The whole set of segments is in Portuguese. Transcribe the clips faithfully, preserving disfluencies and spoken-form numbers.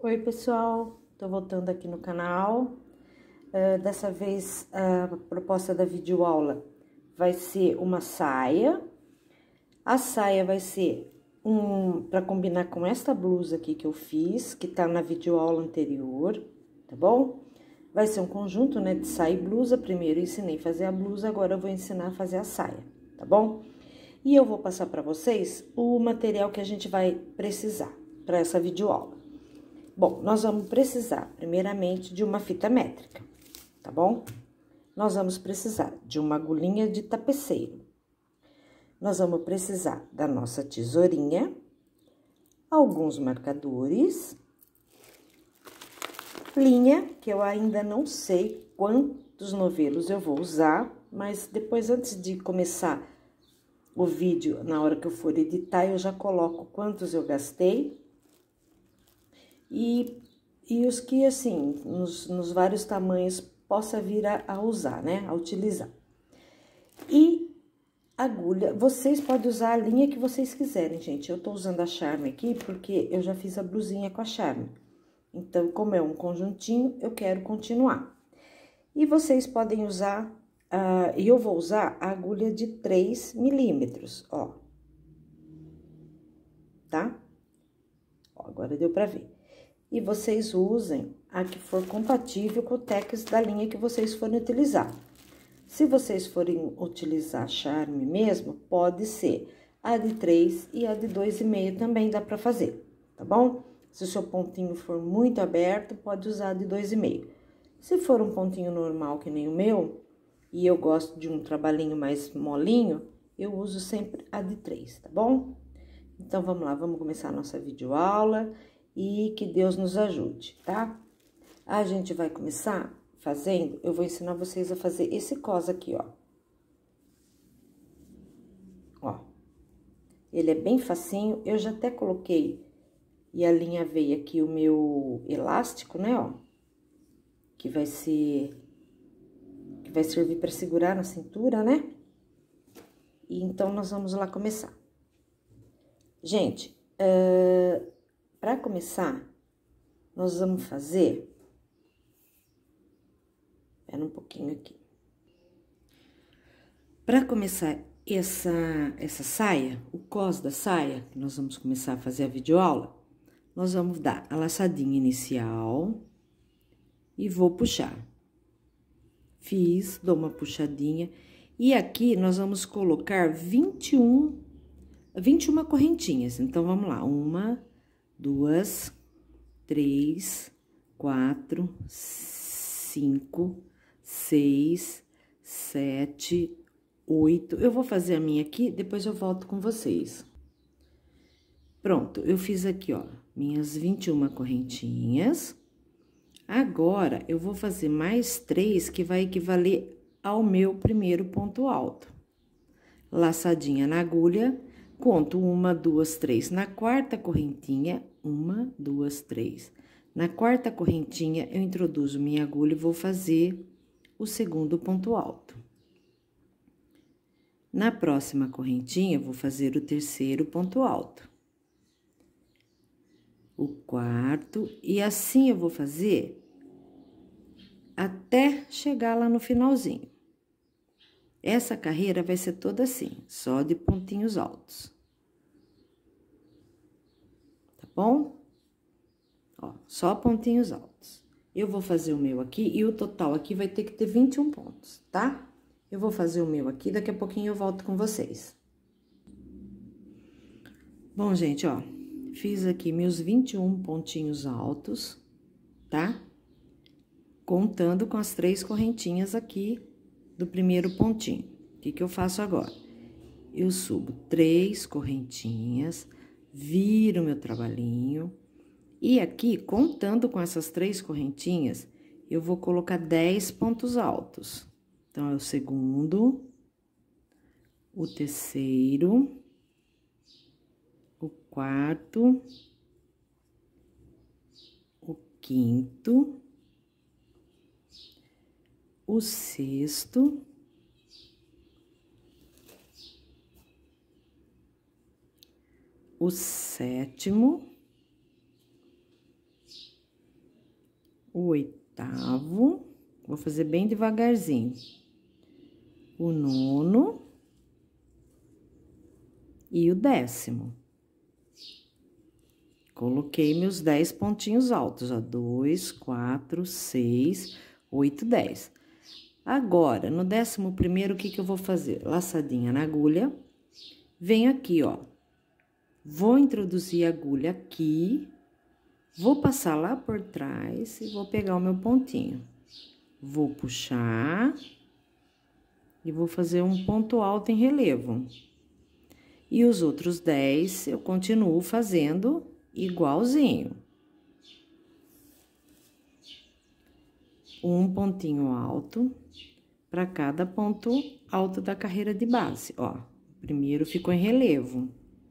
Oi pessoal, tô voltando aqui no canal. Uh, dessa vez a proposta da videoaula vai ser uma saia. A saia vai ser um para combinar com esta blusa aqui que eu fiz, que tá na videoaula anterior, tá bom? Vai ser um conjunto, né, de saia e blusa. Primeiro eu ensinei a fazer a blusa, agora eu vou ensinar a fazer a saia, tá bom? E eu vou passar para vocês o material que a gente vai precisar para essa videoaula. Bom, nós vamos precisar, primeiramente, de uma fita métrica, tá bom? Nós vamos precisar de uma agulhinha de tapeceiro. Nós vamos precisar da nossa tesourinha, alguns marcadores, linha, que eu ainda não sei quantos novelos eu vou usar, mas depois, antes de começar o vídeo, na hora que eu for editar, eu já coloco quantos eu gastei. E, e os que, assim, nos, nos vários tamanhos, possa vir a, a usar, né? A utilizar. E agulha, vocês podem usar a linha que vocês quiserem, gente. Eu tô usando a Charme aqui porque eu já fiz a blusinha com a Charme. Então, como é um conjuntinho, eu quero continuar. E vocês podem usar, uh, e eu vou usar a agulha de três milímetros, ó. Tá? Ó, agora deu pra ver. E vocês usem a que for compatível com o tex da linha que vocês forem utilizar. Se vocês forem utilizar Charme mesmo, pode ser a de três e a de dois e meio também dá pra fazer, tá bom? Se o seu pontinho for muito aberto, pode usar a de dois e meio. Se for um pontinho normal que nem o meu, e eu gosto de um trabalhinho mais molinho, eu uso sempre a de três, tá bom? Então, vamos lá, vamos começar a nossa videoaula. E que Deus nos ajude, tá? A gente vai começar fazendo, eu vou ensinar vocês a fazer esse cos aqui, ó. Ó. Ele é bem facinho, eu já até coloquei, e a linha veio aqui o meu elástico, né, ó. Que vai ser, que vai servir para segurar na cintura, né? E então, nós vamos lá começar. Gente, uh... para começar, nós vamos fazer... Espera um pouquinho aqui. Para começar essa, essa saia, o cos da saia, que nós vamos começar a fazer a videoaula, nós vamos dar a laçadinha inicial e vou puxar. Fiz, dou uma puxadinha. E aqui, nós vamos colocar vinte e um, vinte e uma correntinhas. Então, vamos lá. Uma... duas, três, quatro, cinco, seis, sete, oito. Eu vou fazer a minha aqui, depois eu volto com vocês. Pronto, eu fiz aqui, ó, minhas vinte e uma correntinhas. Agora, eu vou fazer mais três, que vai equivaler ao meu primeiro ponto alto. Laçadinha na agulha. Conto uma, duas, três. Na quarta correntinha, uma, duas, três. Na quarta correntinha, eu introduzo minha agulha e vou fazer o segundo ponto alto. Na próxima correntinha, vou fazer o terceiro ponto alto. O quarto, e assim eu vou fazer até chegar lá no finalzinho. Essa carreira vai ser toda assim, só de pontinhos altos. Tá bom? Ó, só pontinhos altos. Eu vou fazer o meu aqui, e o total aqui vai ter que ter vinte e um pontos, tá? Eu vou fazer o meu aqui, daqui a pouquinho eu volto com vocês. Bom, gente, ó, fiz aqui meus vinte e um pontinhos altos, tá? Contando com as três correntinhas aqui do primeiro pontinho. O que que eu faço agora? Eu subo três correntinhas, viro meu trabalhinho, e aqui, contando com essas três correntinhas, eu vou colocar dez pontos altos. Então, é o segundo, o terceiro, o quarto, o quinto, o sexto, o sétimo, o oitavo, vou fazer bem devagarzinho, o nono e o décimo. Coloquei meus dez pontinhos altos, ó, dois, quatro, seis, oito, dez. Agora, no décimo primeiro, o que que eu vou fazer? Laçadinha na agulha, venho aqui, ó, vou introduzir a agulha aqui, vou passar lá por trás e vou pegar o meu pontinho. Vou puxar e vou fazer um ponto alto em relevo. E os outros dez eu continuo fazendo igualzinho. Um pontinho alto para cada ponto alto da carreira de base, ó. O primeiro ficou em relevo.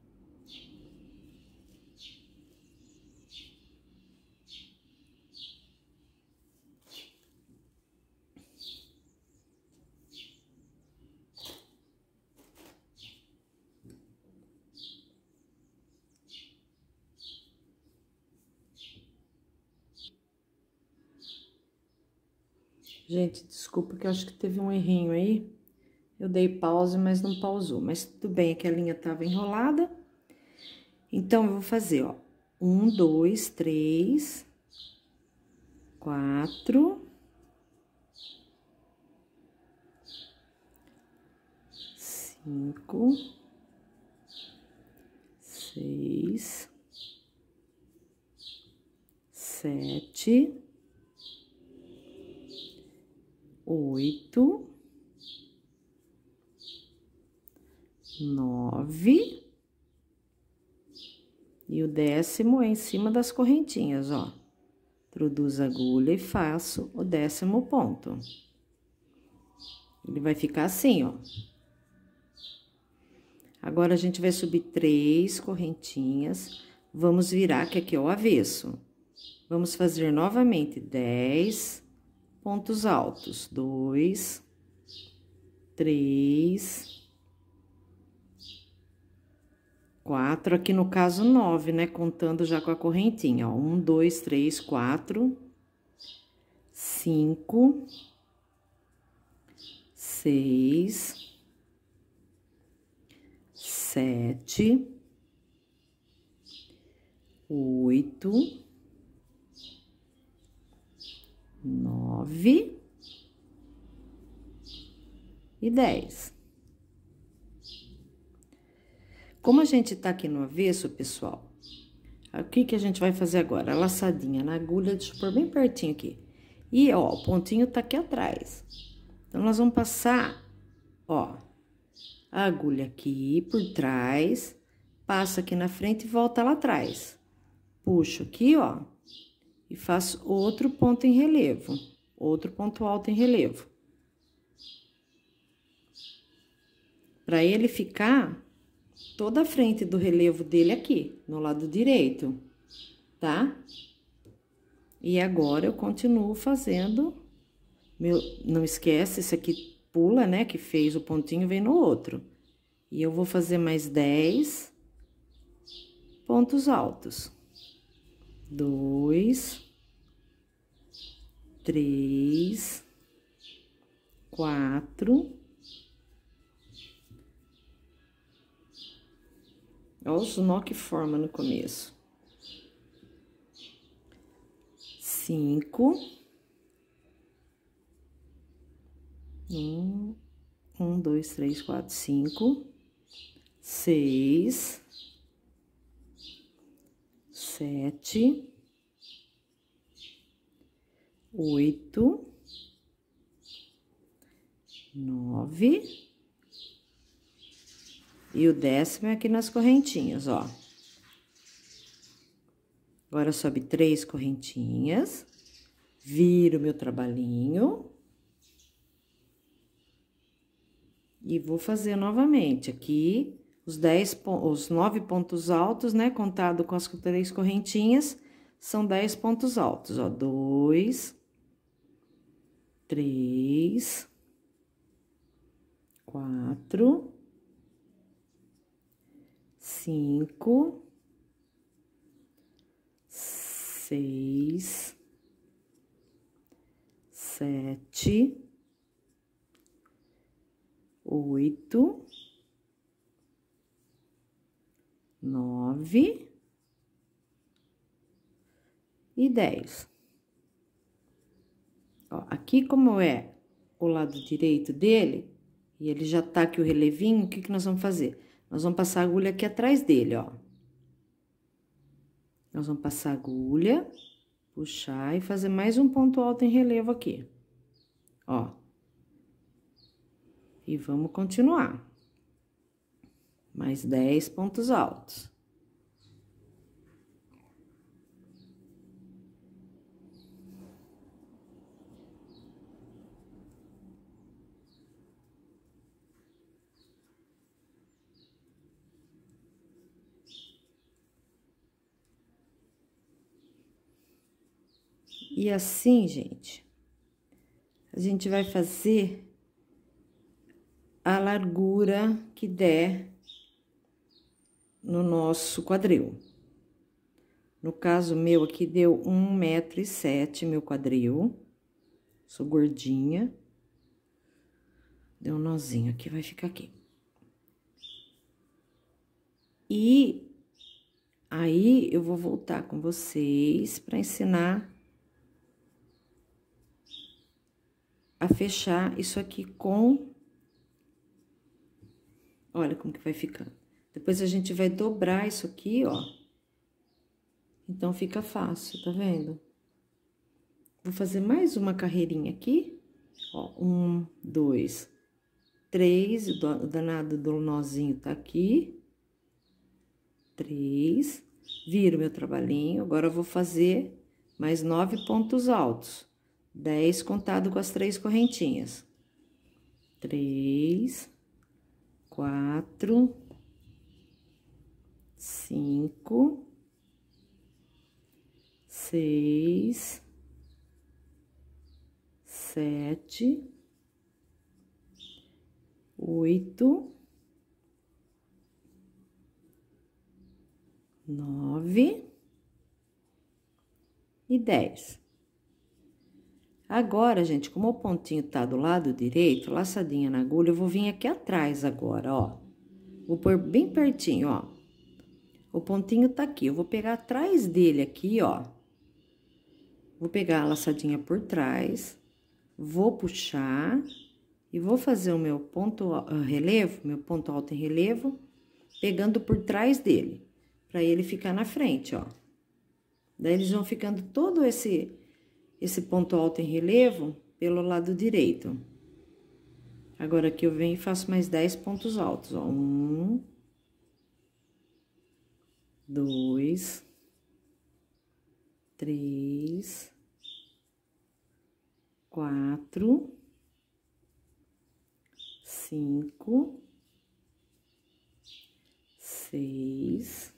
Gente, desculpa que eu acho que teve um errinho aí. Eu dei pause, mas não pausou. Mas tudo bem, é que a linha tava enrolada. Então, eu vou fazer, ó. Um, dois, três, quatro, cinco, seis, sete, oito, nove, e o décimo é em cima das correntinhas, ó. Introduzo a agulha e faço o décimo ponto. Ele vai ficar assim, ó. Agora, a gente vai subir três correntinhas, vamos virar, que aqui é o avesso. Vamos fazer novamente dez pontos altos. Dois, três, quatro, aqui no caso, nove, né? Contando já com a correntinha, ó. Um, dois, três, quatro, cinco, seis, sete, oito, nove e dez. Como a gente tá aqui no avesso, pessoal, o que que a gente vai fazer agora? A laçadinha na agulha, deixa eu pôr bem pertinho aqui. E, ó, o pontinho tá aqui atrás. Então, nós vamos passar, ó, a agulha aqui por trás, passa aqui na frente e volta lá atrás. Puxo aqui, ó, e faço outro ponto em relevo, outro ponto alto em relevo. Pra ele ficar toda a frente do relevo dele aqui, no lado direito, tá? E agora, eu continuo fazendo, meu, não esquece, esse aqui pula, né, que fez o pontinho, vem no outro. E eu vou fazer mais dez pontos altos. Dois, três, quatro. Olha os nó que forma no começo. Cinco. Um, um, dois, três, quatro, cinco. Seis. Sete. Oito. Nove. E o décimo é aqui nas correntinhas, ó. Agora, sobe três correntinhas, viro meu trabalhinho. E vou fazer novamente aqui os dez, os nove pontos altos, né? Contado com as três correntinhas, são dez pontos altos, ó. Dois, três, quatro, cinco, seis, sete, oito, nove e dez. Ó, aqui, como é o lado direito dele, e ele já tá aqui o relevinho, o que que nós vamos fazer? Nós vamos passar a agulha aqui atrás dele, ó. Nós vamos passar a agulha, puxar e fazer mais um ponto alto em relevo aqui, ó. E vamos continuar. Mais dez pontos altos. E assim, gente, a gente vai fazer a largura que der no nosso quadril. No caso meu aqui, deu um metro e sete meu quadril. Sou gordinha. Deu um nozinho aqui, vai ficar aqui. E aí, eu vou voltar com vocês para ensinar a fechar isso aqui com... Olha como que vai ficar. Depois a gente vai dobrar isso aqui, ó. Então, fica fácil, tá vendo? Vou fazer mais uma carreirinha aqui. Ó, um, dois, três. O danado do nozinho tá aqui. Três. Viro meu trabalhinho. Agora, eu vou fazer mais nove pontos altos. Dez contado com as três correntinhas. Três, quatro, cinco, seis, sete, oito, nove e dez. Agora, gente, como o pontinho tá do lado direito, laçadinha na agulha, eu vou vir aqui atrás agora, ó. Vou pôr bem pertinho, ó. O pontinho tá aqui, eu vou pegar atrás dele aqui, ó. Vou pegar a laçadinha por trás, vou puxar e vou fazer o meu ponto uh, relevo, meu ponto alto em relevo, pegando por trás dele, pra ele ficar na frente, ó. Daí, eles vão ficando todo esse... esse ponto alto em relevo pelo lado direito. Agora, aqui eu venho e faço mais dez pontos altos, ó. Um, dois, três, quatro, cinco, seis,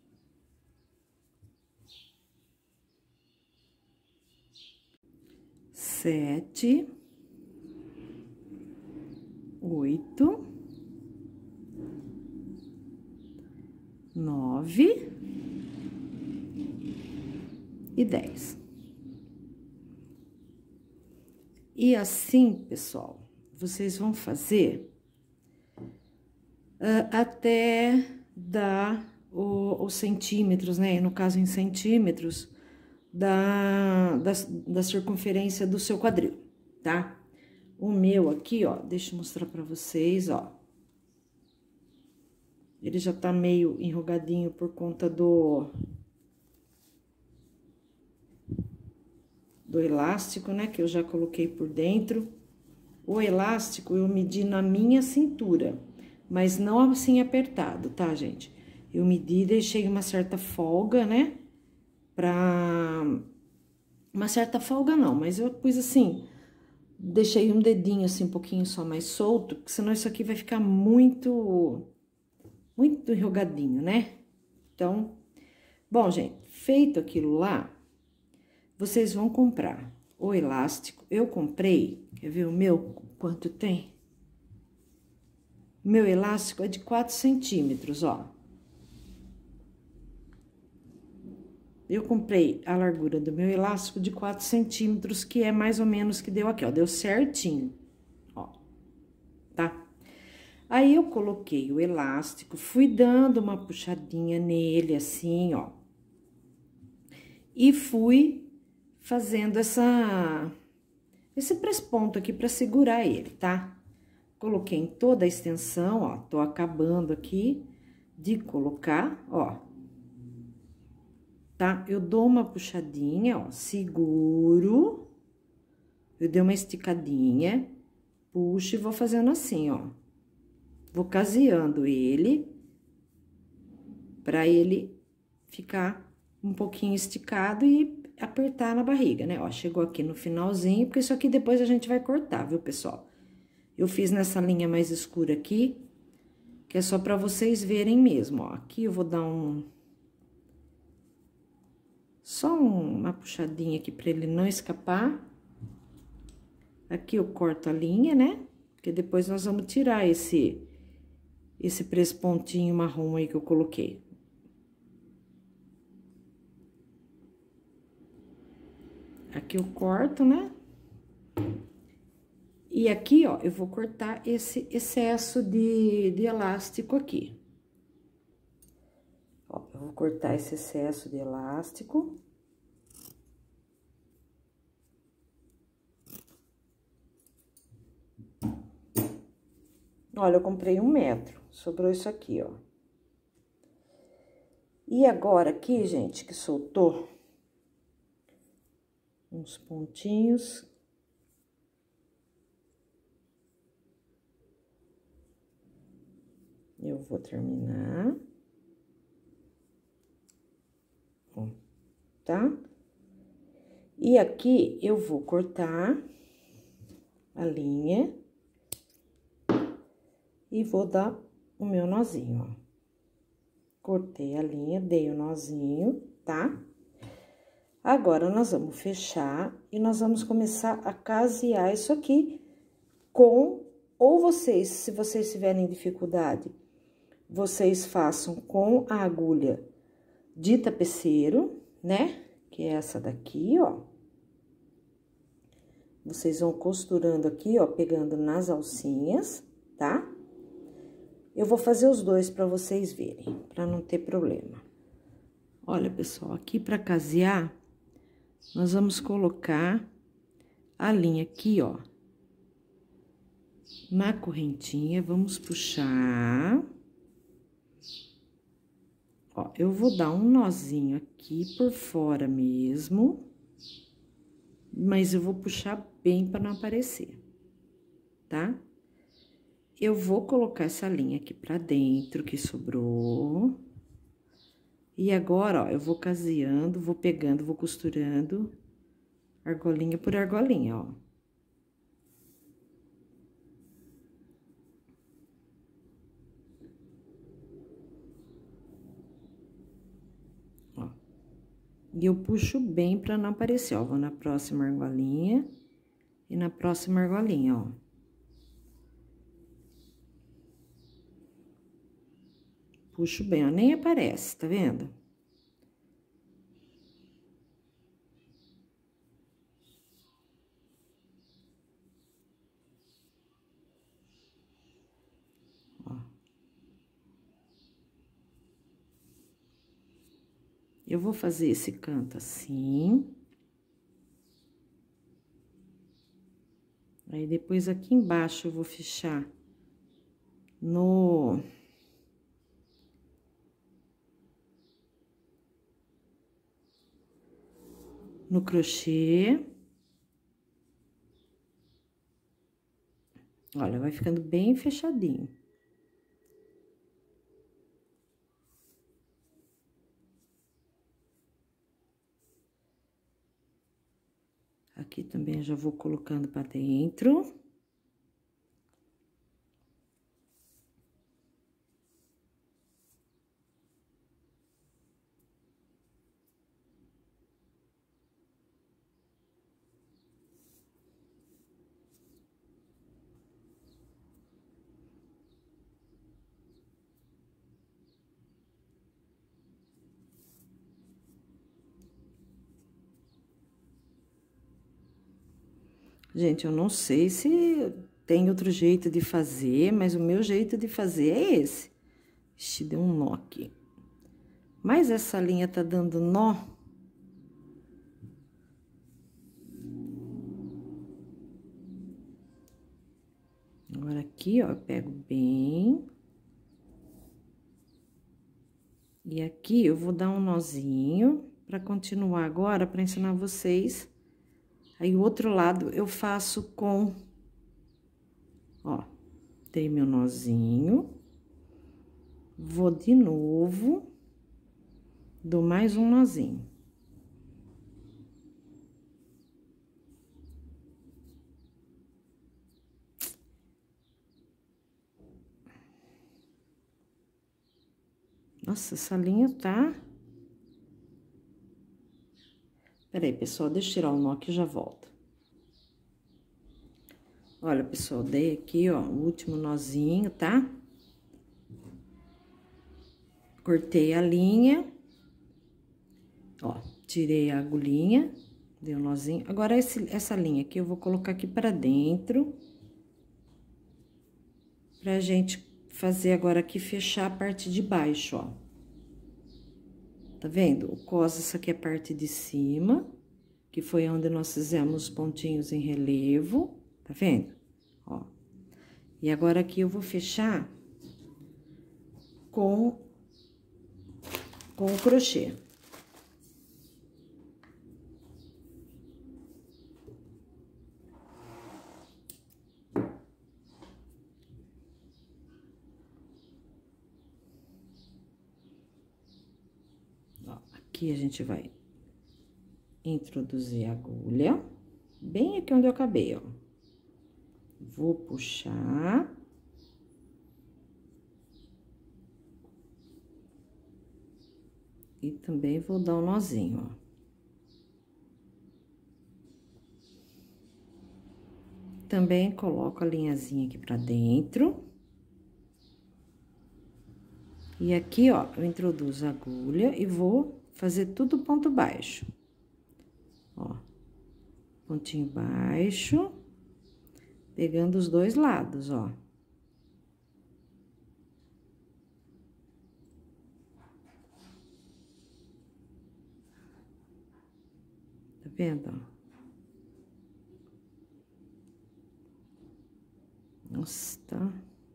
sete, oito, nove e dez. E assim, pessoal, vocês vão fazer uh, até dar o, os centímetros, né? No caso, em centímetros, da, da, da circunferência do seu quadril, tá? O meu aqui, ó, deixa eu mostrar pra vocês, ó. Ele já tá meio enrugadinho por conta do... do elástico, né, que eu já coloquei por dentro. O elástico eu medi na minha cintura, mas não assim apertado, tá, gente? Eu medi e deixei uma certa folga, né, pra... uma certa folga não, mas eu pus assim, deixei um dedinho assim, um pouquinho só mais solto, porque senão isso aqui vai ficar muito, muito enrugadinho, né? Então, bom, gente, feito aquilo lá, vocês vão comprar o elástico. Eu comprei, quer ver o meu, quanto tem? O meu elástico é de quatro centímetros, ó. eu comprei a largura do meu elástico de quatro centímetros, que é mais ou menos que deu aqui, ó, deu certinho, ó, tá? Aí, eu coloquei o elástico, fui dando uma puxadinha nele, assim, ó. E fui fazendo essa, esse presponto aqui pra segurar ele, tá? Coloquei em toda a extensão, ó, tô acabando aqui de colocar, ó. Tá? Eu dou uma puxadinha, ó, seguro, eu dei uma esticadinha, puxo e vou fazendo assim, ó. Vou caseando ele, pra ele ficar um pouquinho esticado e apertar na barriga, né? Ó, chegou aqui no finalzinho, porque isso aqui depois a gente vai cortar, viu, pessoal? Eu fiz nessa linha mais escura aqui, que é só pra vocês verem mesmo, ó. Aqui eu vou dar um... Só uma puxadinha aqui pra ele não escapar. Aqui eu corto a linha, né? Porque depois nós vamos tirar esse... Esse prespontinho marrom aí que eu coloquei. Aqui eu corto, né? E aqui, ó, eu vou cortar esse excesso de, de elástico aqui. Ó, eu vou cortar esse excesso de elástico. Olha, eu comprei um metro, sobrou isso aqui, ó. E agora aqui, gente, que soltou uns pontinhos. Eu vou terminar. Ó, tá? E aqui eu vou cortar a linha e vou dar o meu nozinho, ó. Cortei a linha, dei o nozinho, tá? Agora, nós vamos fechar e nós vamos começar a casear isso aqui com... Ou vocês, se vocês tiverem dificuldade, vocês façam com a agulha de tapeceiro, né? Que é essa daqui, ó. Vocês vão costurando aqui, ó, pegando nas alcinhas, tá? Eu vou fazer os dois pra vocês verem, pra não ter problema. Olha, pessoal, aqui pra casear, nós vamos colocar a linha aqui, ó, na correntinha, vamos puxar. Ó, eu vou dar um nozinho aqui por fora mesmo, mas eu vou puxar bem pra não aparecer, tá? Eu vou colocar essa linha aqui pra dentro, que sobrou. E agora, ó, eu vou caseando, vou pegando, vou costurando, argolinha por argolinha, ó. Ó. E eu puxo bem pra não aparecer, ó. Vou na próxima argolinha e na próxima argolinha, ó. Puxo bem, ó, nem aparece, tá vendo? Ó. Eu vou fazer esse canto assim. Aí, depois aqui embaixo eu vou fechar no... no crochê. Olha, vai ficando bem fechadinho. Aqui também eu já vou colocando pra dentro. Gente, eu não sei se tem outro jeito de fazer, mas o meu jeito de fazer é esse. Ixi, deu um nó aqui. Mas essa linha tá dando nó. Agora, aqui, ó, eu pego bem. E aqui, eu vou dar um nozinho pra continuar agora, pra ensinar vocês. Aí, o outro lado, eu faço com... Ó, dei meu nozinho. Vou de novo. Dou mais um nozinho. Nossa, essa linha tá... Peraí, pessoal, deixa eu tirar o nó que já volto. Olha, pessoal, dei aqui, ó, o último nozinho, tá? Cortei a linha. Ó, tirei a agulhinha, dei um nozinho. Agora, esse, essa linha aqui eu vou colocar aqui pra dentro. Pra gente fazer agora aqui, fechar a parte de baixo, ó. Tá vendo? O cos, essa aqui é a parte de cima, que foi onde nós fizemos os pontinhos em relevo, tá vendo? Ó. E agora aqui eu vou fechar com, com o crochê. Aqui a gente vai introduzir a agulha, bem aqui onde eu acabei, ó. Vou puxar. E também vou dar um nozinho, ó. Também coloco a linhazinha aqui pra dentro. E aqui, ó, eu introduzo a agulha e vou fazer tudo ponto baixo. Ó, pontinho baixo, pegando os dois lados, ó. Tá vendo, ó? Nossa, tá...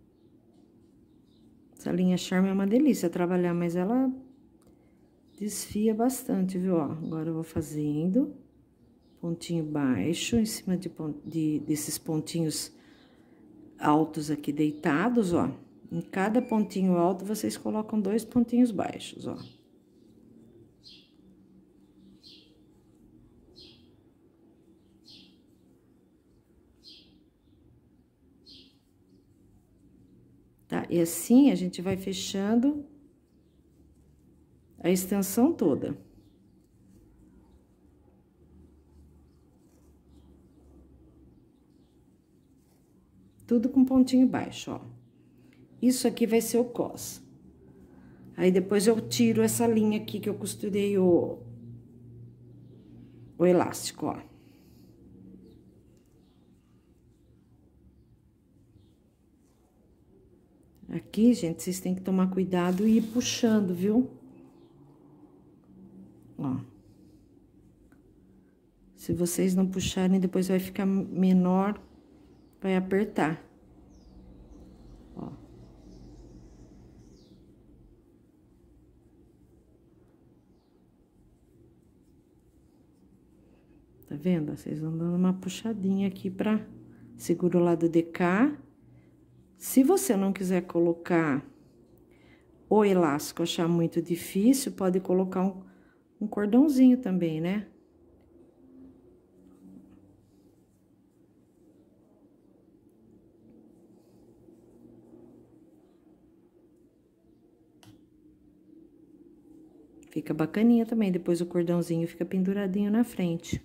Essa linha charme é uma delícia trabalhar, mas ela desfia bastante, viu, ó? Agora eu vou fazendo pontinho baixo em cima de, de, desses pontinhos altos aqui deitados, ó. Em cada pontinho alto, vocês colocam dois pontinhos baixos, ó. Tá? E assim, a gente vai fechando a extensão toda. Tudo com pontinho baixo, ó. Isso aqui vai ser o cos. Aí, depois eu tiro essa linha aqui que eu costurei o, o elástico, ó. Aqui, gente, vocês têm que tomar cuidado e ir puxando, viu? Ó. Se vocês não puxarem, depois vai ficar menor, vai apertar. Ó. Tá vendo? Vocês vão dando uma puxadinha aqui pra... Segura o lado de cá. Se você não quiser colocar o elástico, achar muito difícil, pode colocar um, um cordãozinho também, né? Fica bacaninha também, depois o cordãozinho fica penduradinho na frente.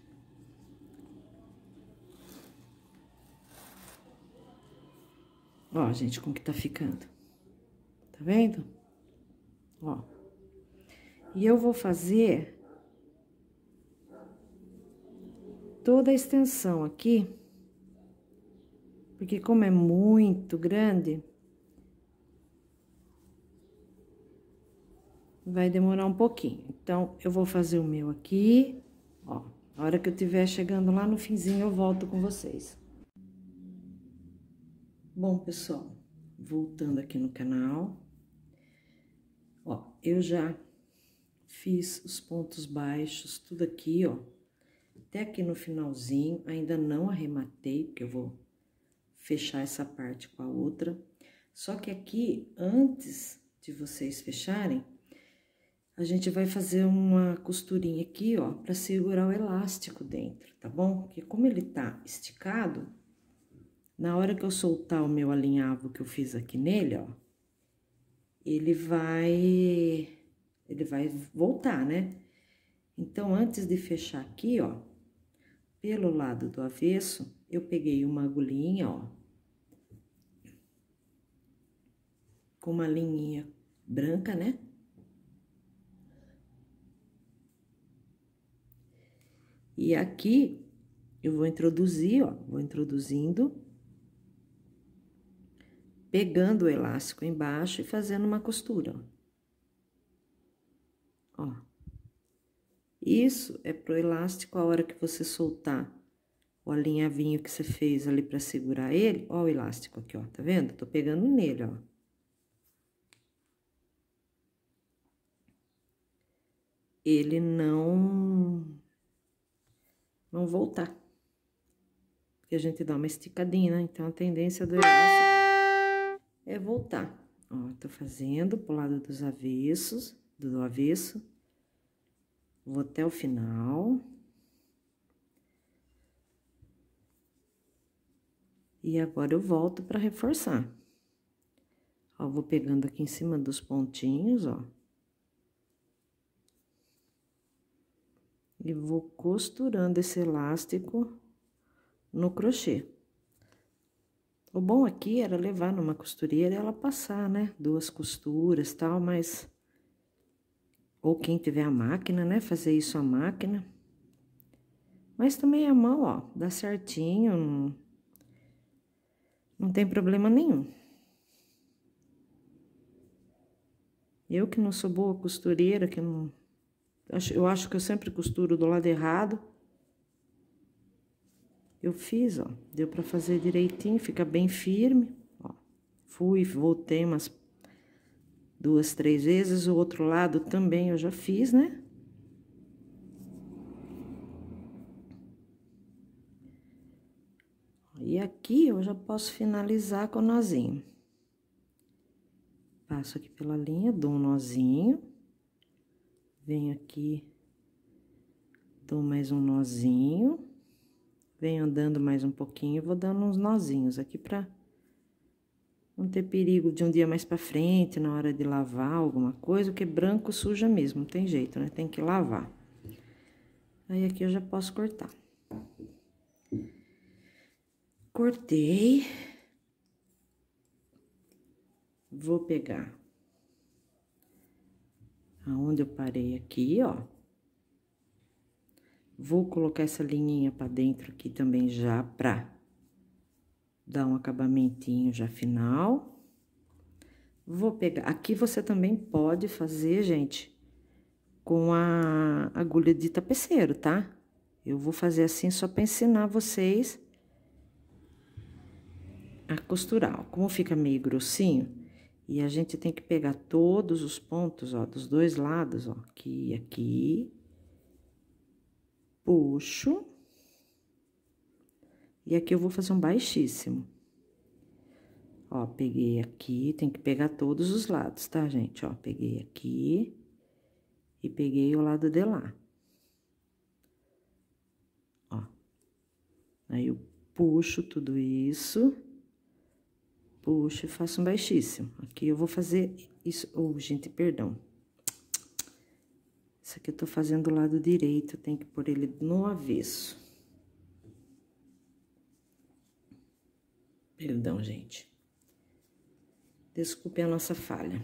Ó, gente, como que tá ficando. Tá vendo? Ó. E eu vou fazer toda a extensão aqui Porque como é muito grande, vai demorar um pouquinho. Então, eu vou fazer o meu aqui, ó. A hora que eu estiver chegando lá no finzinho, eu volto com vocês. Bom, pessoal, voltando aqui no canal, ó, eu já fiz os pontos baixos, tudo aqui, ó, até aqui no finalzinho, ainda não arrematei, porque eu vou fechar essa parte com a outra. Só que aqui, antes de vocês fecharem, a gente vai fazer uma costurinha aqui, ó, pra segurar o elástico dentro, tá bom? Porque como ele tá esticado, na hora que eu soltar o meu alinhavo que eu fiz aqui nele, ó, ele vai, ele vai voltar, né? Então, antes de fechar aqui, ó, pelo lado do avesso, eu peguei uma agulhinha, ó, com uma linhinha branca, né? E aqui, eu vou introduzir, ó, vou introduzindo, pegando o elástico embaixo e fazendo uma costura, ó. Ó. Isso é pro elástico, a hora que você soltar o alinhavinho que você fez ali pra segurar ele, ó o elástico aqui, ó, tá vendo? Tô pegando nele, ó. Ele não, não voltar. Porque a gente dá uma esticadinha, né? Então, a tendência do elástico é voltar. Ó, tô fazendo pro lado dos avessos, do avesso. Vou até o final. E agora eu volto pra reforçar. Ó, vou pegando aqui em cima dos pontinhos, ó. E vou costurando esse elástico no crochê. O bom aqui era levar numa costureira e ela passar, né? Duas costuras e tal, mas... Ou quem tiver a máquina, né? Fazer isso à máquina. Mas também a mão, ó, dá certinho, não, não tem problema nenhum. Eu que não sou boa costureira, que não... Eu acho que eu sempre costuro do lado errado. Eu fiz, ó, deu pra fazer direitinho, fica bem firme, ó. Fui, voltei umas duas, três vezes, o outro lado também eu já fiz, né? E aqui eu já posso finalizar com o nozinho. Passo aqui pela linha, dou um nozinho. Venho aqui, dou mais um nozinho. Venho andando mais um pouquinho, vou dando uns nozinhos aqui pra não ter perigo de um dia mais pra frente, na hora de lavar alguma coisa, porque branco suja mesmo, não tem jeito, né? Tem que lavar. Aí, aqui eu já posso cortar. Cortei. Vou pegar aonde eu parei aqui, ó. Vou colocar essa linhinha pra dentro aqui também já pra dar um acabamentinho já final. Vou pegar... Aqui você também pode fazer, gente, com a agulha de tapeceiro, tá? Eu vou fazer assim só pra ensinar vocês a costurar, ó. Como fica meio grossinho, e a gente tem que pegar todos os pontos, ó, dos dois lados, ó, aqui e aqui. Puxo. E aqui eu vou fazer um baixíssimo. Ó, peguei aqui, tem que pegar todos os lados, tá, gente? Ó, peguei aqui e peguei o lado de lá. Ó. Aí, eu puxo tudo isso, puxo e faço um baixíssimo. Aqui eu vou fazer isso... Oh, gente, perdão. Isso aqui eu tô fazendo do lado direito, tem que pôr ele no avesso. Perdão, gente. Desculpe a nossa falha.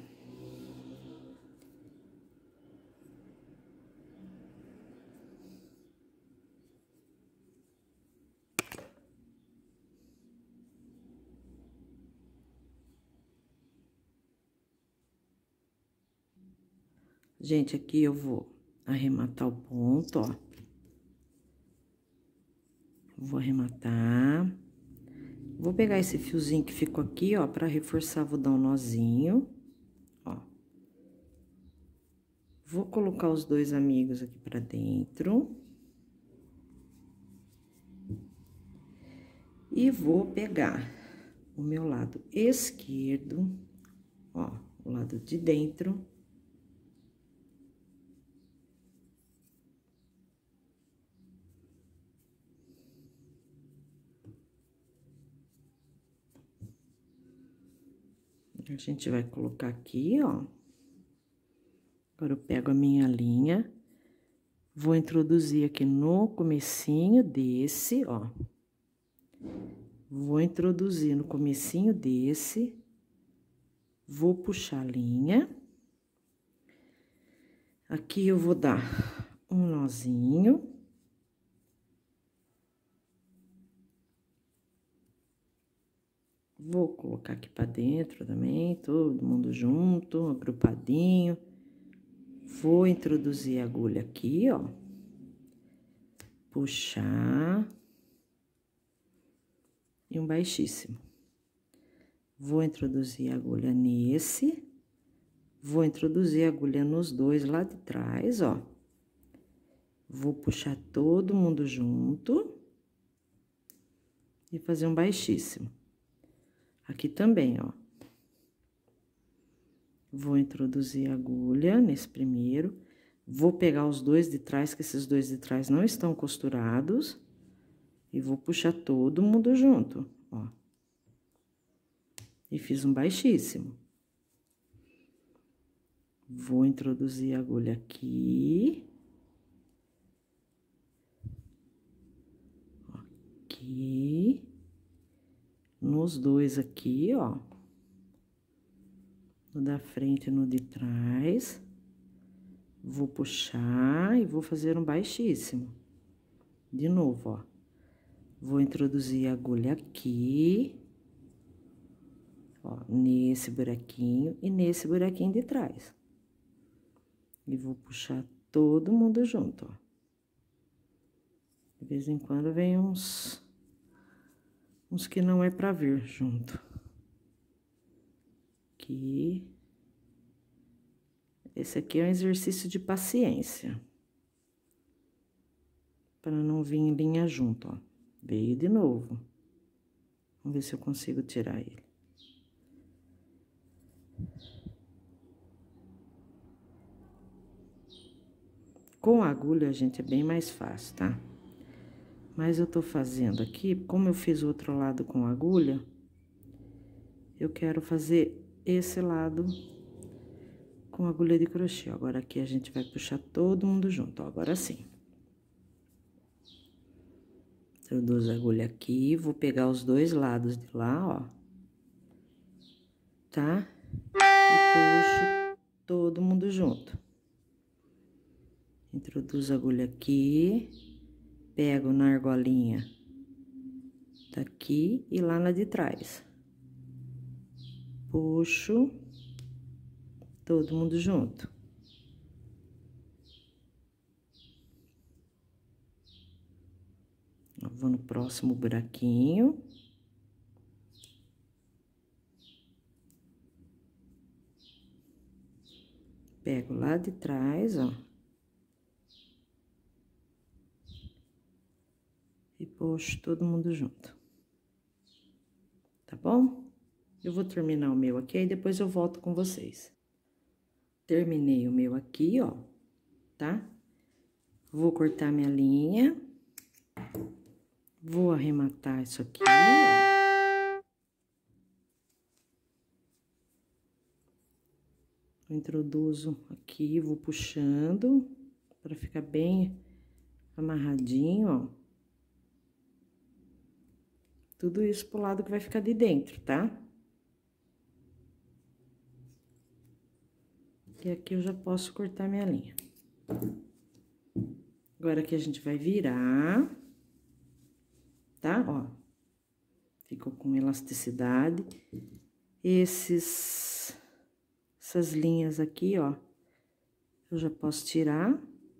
Gente, aqui eu vou arrematar o ponto, ó. Vou arrematar. Vou pegar esse fiozinho que ficou aqui, ó, pra reforçar, vou dar um nozinho, ó. Vou colocar os dois amigos aqui pra dentro. E vou pegar o meu lado esquerdo, ó, o lado de dentro. A gente vai colocar aqui, ó. Agora, eu pego a minha linha, vou introduzir aqui no comecinho desse, ó. Vou introduzir no comecinho desse, vou puxar a linha. Aqui eu vou dar um nozinho. Vou colocar aqui pra dentro também, todo mundo junto, agrupadinho. Vou introduzir a agulha aqui, ó. Puxar. E um baixíssimo. Vou introduzir a agulha nesse. Vou introduzir a agulha nos dois lá de trás, ó. Vou puxar todo mundo junto. E fazer um baixíssimo. Aqui também, ó. Vou introduzir a agulha nesse primeiro. Vou pegar os dois de trás, que esses dois de trás não estão costurados. E vou puxar todo mundo junto, ó. E fiz um baixíssimo. Vou introduzir a agulha aqui. Aqui. Nos dois aqui, ó. No da frente e no de trás. Vou puxar e vou fazer um baixíssimo. De novo, ó. Vou introduzir a agulha aqui. Ó, nesse buraquinho e nesse buraquinho de trás. E vou puxar todo mundo junto, ó. De vez em quando vem uns... uns que não é pra vir junto. Aqui. Esse aqui é um exercício de paciência. Para não vir em linha junto, ó. Veio de novo. Vamos ver se eu consigo tirar ele. Com a agulha, gente, é bem mais fácil, tá? Mas eu tô fazendo aqui, como eu fiz o outro lado com agulha, eu quero fazer esse lado com agulha de crochê. Agora, aqui a gente vai puxar todo mundo junto, ó, agora sim. Introduzo a agulha aqui, vou pegar os dois lados de lá, ó. Tá? E puxo todo mundo junto. Introduzo a agulha aqui, pego na argolinha daqui e lá na de trás. Puxo todo mundo junto. Eu vou no próximo buraquinho. Pego lá de trás, ó. E puxo todo mundo junto. Tá bom? Eu vou terminar o meu aqui, aí depois eu volto com vocês. Terminei o meu aqui, ó, tá? Vou cortar minha linha. Vou arrematar isso aqui, ó. Introduzo aqui, vou puxando pra ficar bem amarradinho, ó. Tudo isso pro lado que vai ficar de dentro, tá? E aqui eu já posso cortar minha linha. Agora, aqui a gente vai virar, tá? Ó, ficou com elasticidade. Esses, essas linhas aqui, ó, Eu já posso tirar.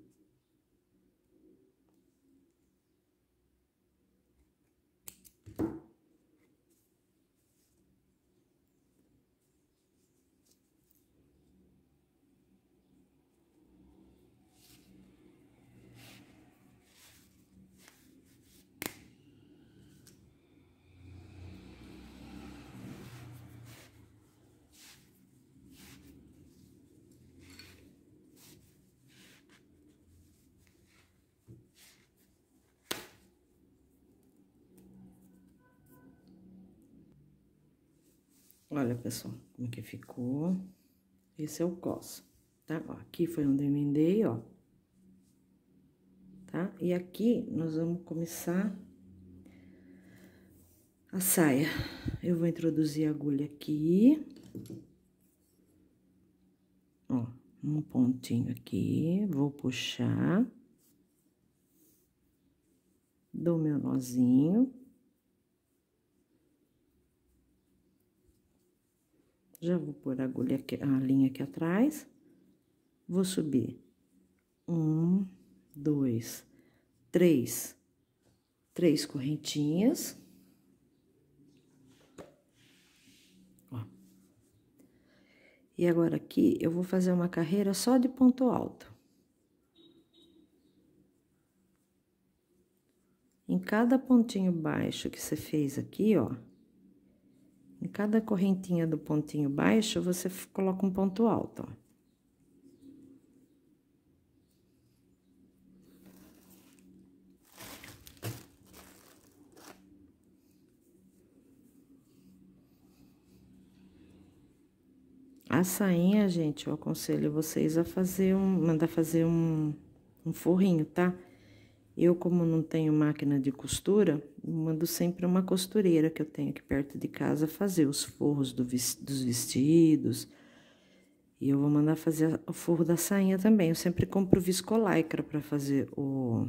Olha, pessoal, como que ficou. Esse é o cos, tá? Ó, aqui foi onde eu emendei, ó. Tá? E aqui, nós vamos começar a saia. Eu vou introduzir a agulha aqui. Ó, um pontinho aqui, vou puxar. Dou meu nozinho. Já vou pôr a agulha aqui, a linha aqui atrás. Vou subir. Um, dois, três. Três correntinhas. Ó. E agora aqui, eu vou fazer uma carreira só de ponto alto. Em cada pontinho baixo que você fez aqui, ó. Em cada correntinha do pontinho baixo, você coloca um ponto alto, ó. A sainha, gente, eu aconselho vocês a fazer um, mandar fazer um, um forrinho, tá? Eu, como não tenho máquina de costura, mando sempre uma costureira que eu tenho aqui perto de casa fazer os forros do, dos vestidos. E eu vou mandar fazer o forro da sainha também. Eu sempre compro viscolaicra pra fazer o,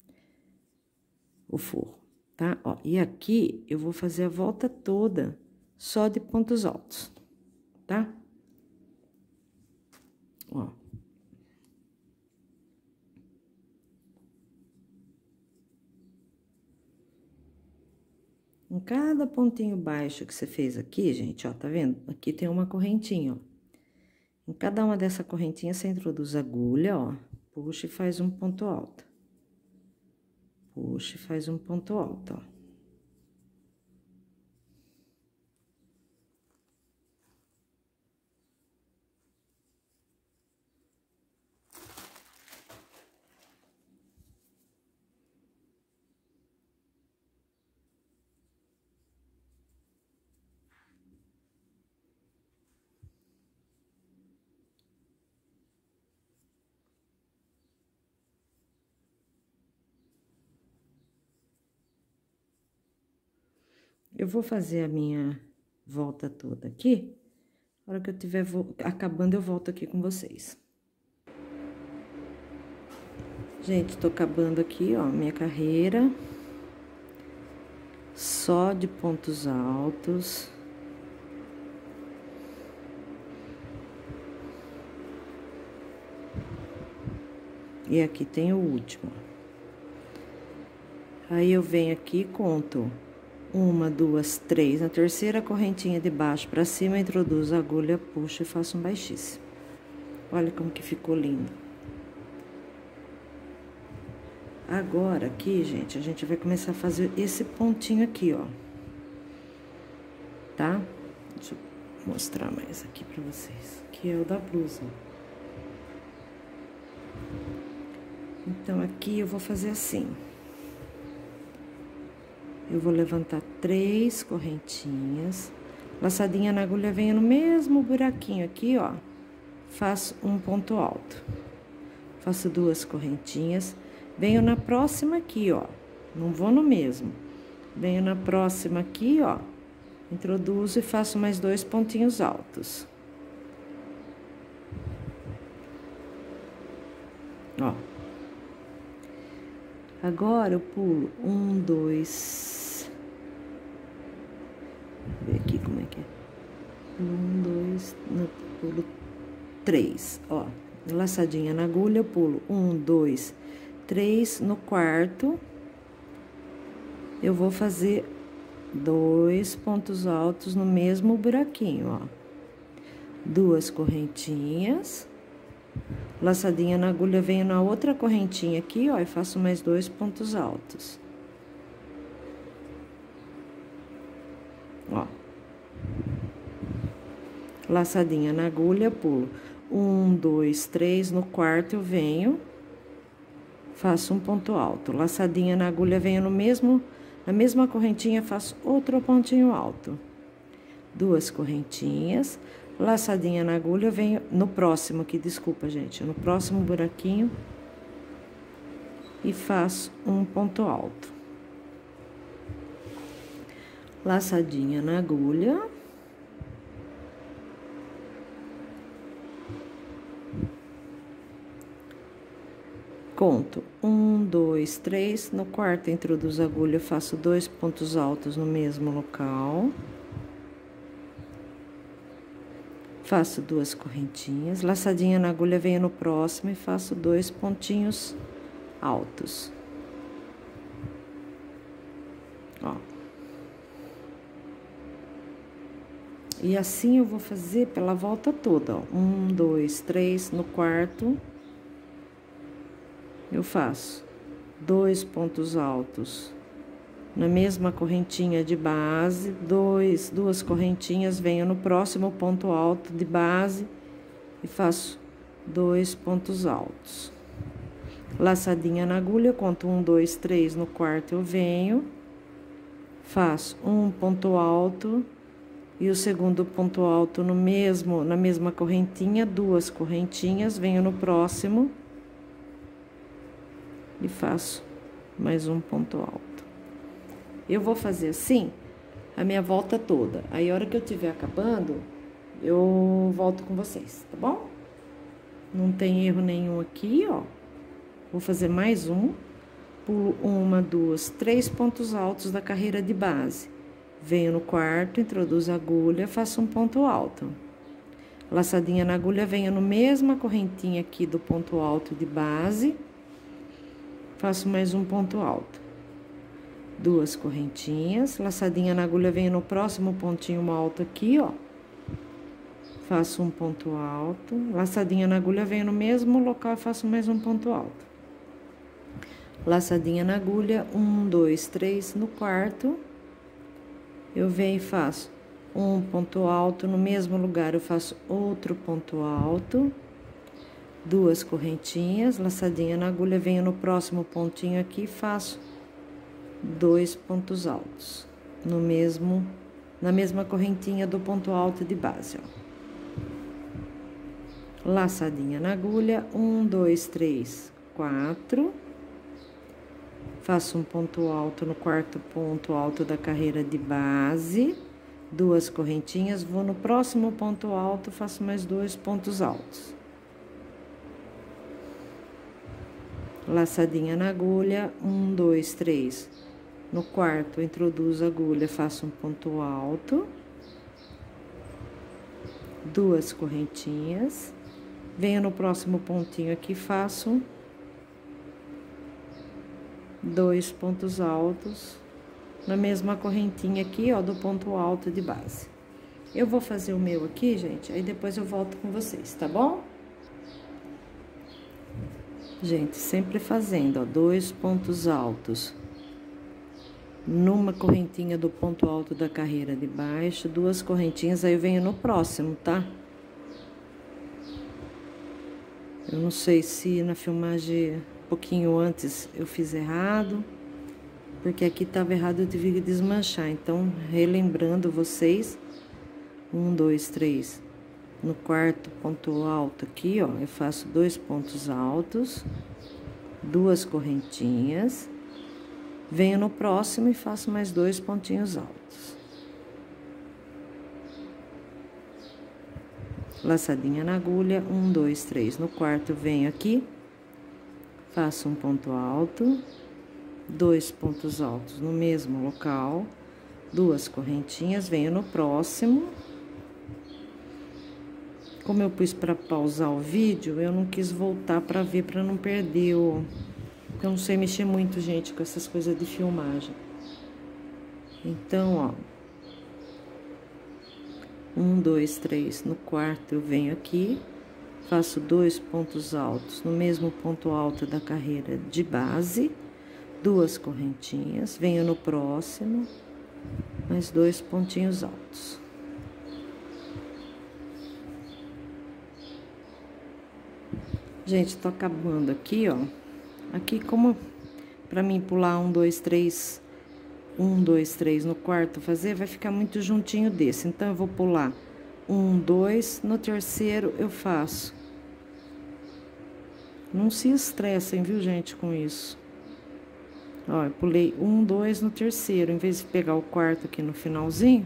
o forro, tá? Ó, e aqui eu vou fazer a volta toda só de pontos altos, tá? Ó. Em cada pontinho baixo que você fez aqui, gente, ó, tá vendo? Aqui tem uma correntinha, ó. Em cada uma dessa correntinha, você introduz a agulha, ó, puxa e faz um ponto alto. Puxa e faz um ponto alto, ó. Eu vou fazer a minha volta toda aqui. Na hora que eu tiver acabando, eu volto aqui com vocês. Gente, tô acabando aqui, ó, minha carreira. Só de pontos altos. E aqui tem o último. Aí, eu venho aqui e conto. Uma, duas, três. Na terceira correntinha de baixo pra cima, introduzo a agulha, puxo e faço um baixíssimo. Olha como que ficou lindo. Agora, aqui, gente, a gente vai começar a fazer esse pontinho aqui, ó. Tá? Deixa eu mostrar mais aqui pra vocês. Que é o da blusa. Então, aqui eu vou fazer assim. Eu vou levantar três correntinhas. Laçadinha na agulha, venho no mesmo buraquinho aqui, ó. Faço um ponto alto. Faço duas correntinhas. Venho na próxima aqui, ó. Não vou no mesmo. Venho na próxima aqui, ó. Introduzo e faço mais dois pontinhos altos. Ó. Agora, eu pulo um, dois... Vou ver aqui como é que é. Um, dois... Não, pulo três, ó. laçadinha na agulha, eu pulo um, dois, três, no quarto, eu vou fazer dois pontos altos no mesmo buraquinho, ó. Duas correntinhas, laçadinha na agulha, venho na outra correntinha aqui, ó, e faço mais dois pontos altos. Ó. Laçadinha na agulha, pulo um, dois, três, no quarto eu venho, faço um ponto alto. Laçadinha na agulha, venho no mesmo, na mesma correntinha, faço outro pontinho alto. Duas correntinhas, laçadinha na agulha, venho no próximo aqui, desculpa, gente, no próximo buraquinho e faço um ponto alto. Laçadinha na agulha. Conto um, dois, três, no quarto introduzo a agulha, faço dois pontos altos no mesmo local. Faço duas correntinhas, laçadinha na agulha, venho no próximo e faço dois pontinhos altos. Ó. E assim eu vou fazer pela volta toda, ó. Um, dois, três, no quarto, eu faço dois pontos altos na mesma correntinha de base, dois, duas correntinhas, venho no próximo ponto alto de base e faço dois pontos altos. Laçadinha na agulha, conto um, dois, três, no quarto eu venho, faço um ponto alto e o segundo ponto alto no mesmo, na mesma correntinha, duas correntinhas, venho no próximo e faço mais um ponto alto. Eu vou fazer assim a minha volta toda. Aí, a hora que eu estiver acabando, eu volto com vocês, tá bom? Não tem erro nenhum aqui, ó. Vou fazer mais um. Pulo uma, duas, três pontos altos da carreira de base. Venho no quarto, introduzo a agulha, faço um ponto alto. Laçadinha na agulha, venho no mesma correntinha aqui do ponto alto de base. Faço mais um ponto alto. Duas correntinhas, laçadinha na agulha, venho no próximo pontinho alto aqui, ó. Faço um ponto alto, laçadinha na agulha, venho no mesmo local e faço mais um ponto alto. Laçadinha na agulha, um, dois, três, no quarto. Eu venho e faço um ponto alto, no mesmo lugar eu faço outro ponto alto. Duas correntinhas, laçadinha na agulha, venho no próximo pontinho aqui e faço dois pontos altos, no mesmo, na mesma correntinha do ponto alto de base, ó. Laçadinha na agulha, um, dois, três, quatro. Faço um ponto alto no quarto ponto alto da carreira de base, duas correntinhas, vou no próximo ponto alto, faço mais dois pontos altos. Laçadinha na agulha, um, dois, três. No quarto, introduzo a agulha, faço um ponto alto. Duas correntinhas. Venho no próximo pontinho aqui, faço dois pontos altos na mesma correntinha aqui, ó, do ponto alto de base. Eu vou fazer o meu aqui, gente, aí depois eu volto com vocês, tá bom? Gente, sempre fazendo, ó, dois pontos altos numa correntinha do ponto alto da carreira de baixo, duas correntinhas, aí eu venho no próximo, tá? Eu não sei se na filmagem um pouquinho antes eu fiz errado, porque aqui tava errado, eu tive que desmanchar. Então, relembrando vocês, um, dois, três. No quarto ponto alto aqui, ó, eu faço dois pontos altos, duas correntinhas, venho no próximo e faço mais dois pontinhos altos. Laçadinha na agulha, um, dois, três. No quarto, venho aqui, faço um ponto alto, dois pontos altos no mesmo local, duas correntinhas, venho no próximo, Como eu pus para pausar o vídeo, eu não quis voltar para ver, para não perder o... Porque eu não sei mexer muito, gente, com essas coisas de filmagem. Então, ó. Um, dois, três. No quarto, eu venho aqui, faço dois pontos altos no mesmo ponto alto da carreira de base, duas correntinhas, venho no próximo, mais dois pontinhos altos. Gente, tô acabando aqui, ó. Aqui, como pra mim pular um, dois, três, um, dois, três no quarto fazer, vai ficar muito juntinho desse. Então, eu vou pular um, dois, no terceiro eu faço. Não se estressem, viu, gente, com isso. Ó, eu pulei um, dois no terceiro, em vez de pegar o quarto aqui no finalzinho.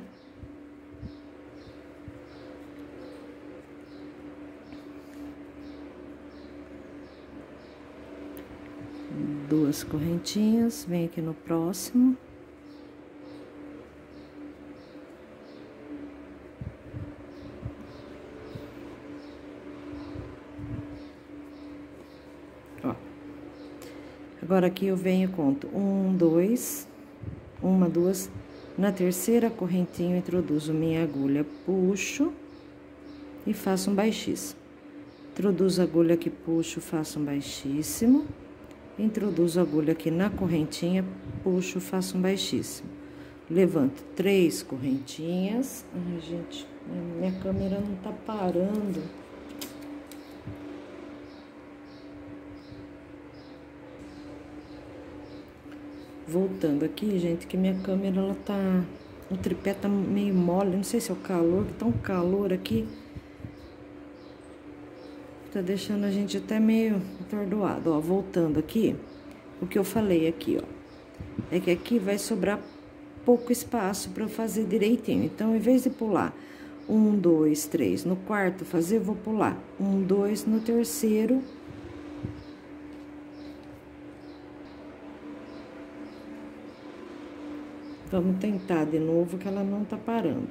Duas correntinhas, vem aqui no próximo. Ó. Agora, aqui eu venho e conto um, dois, uma, duas. Na terceira correntinha, eu introduzo minha agulha, puxo e faço um baixíssimo. Introduzo a agulha aqui, puxo, faço um baixíssimo. Introduzo a agulha aqui na correntinha, puxo, faço um baixíssimo. Levanto três correntinhas. Ai, gente, minha câmera não tá parando. Voltando aqui, gente, que minha câmera, ela tá... O tripé tá meio mole, não sei se é o calor, que tá um calor aqui. Tá deixando a gente até meio atordoado, ó. Voltando aqui, o que eu falei aqui, ó. É que aqui vai sobrar pouco espaço pra eu fazer direitinho. Então, em vez de pular um, dois, três no quarto fazer, eu vou pular um, dois no terceiro. Vamos tentar de novo, que ela não tá parando.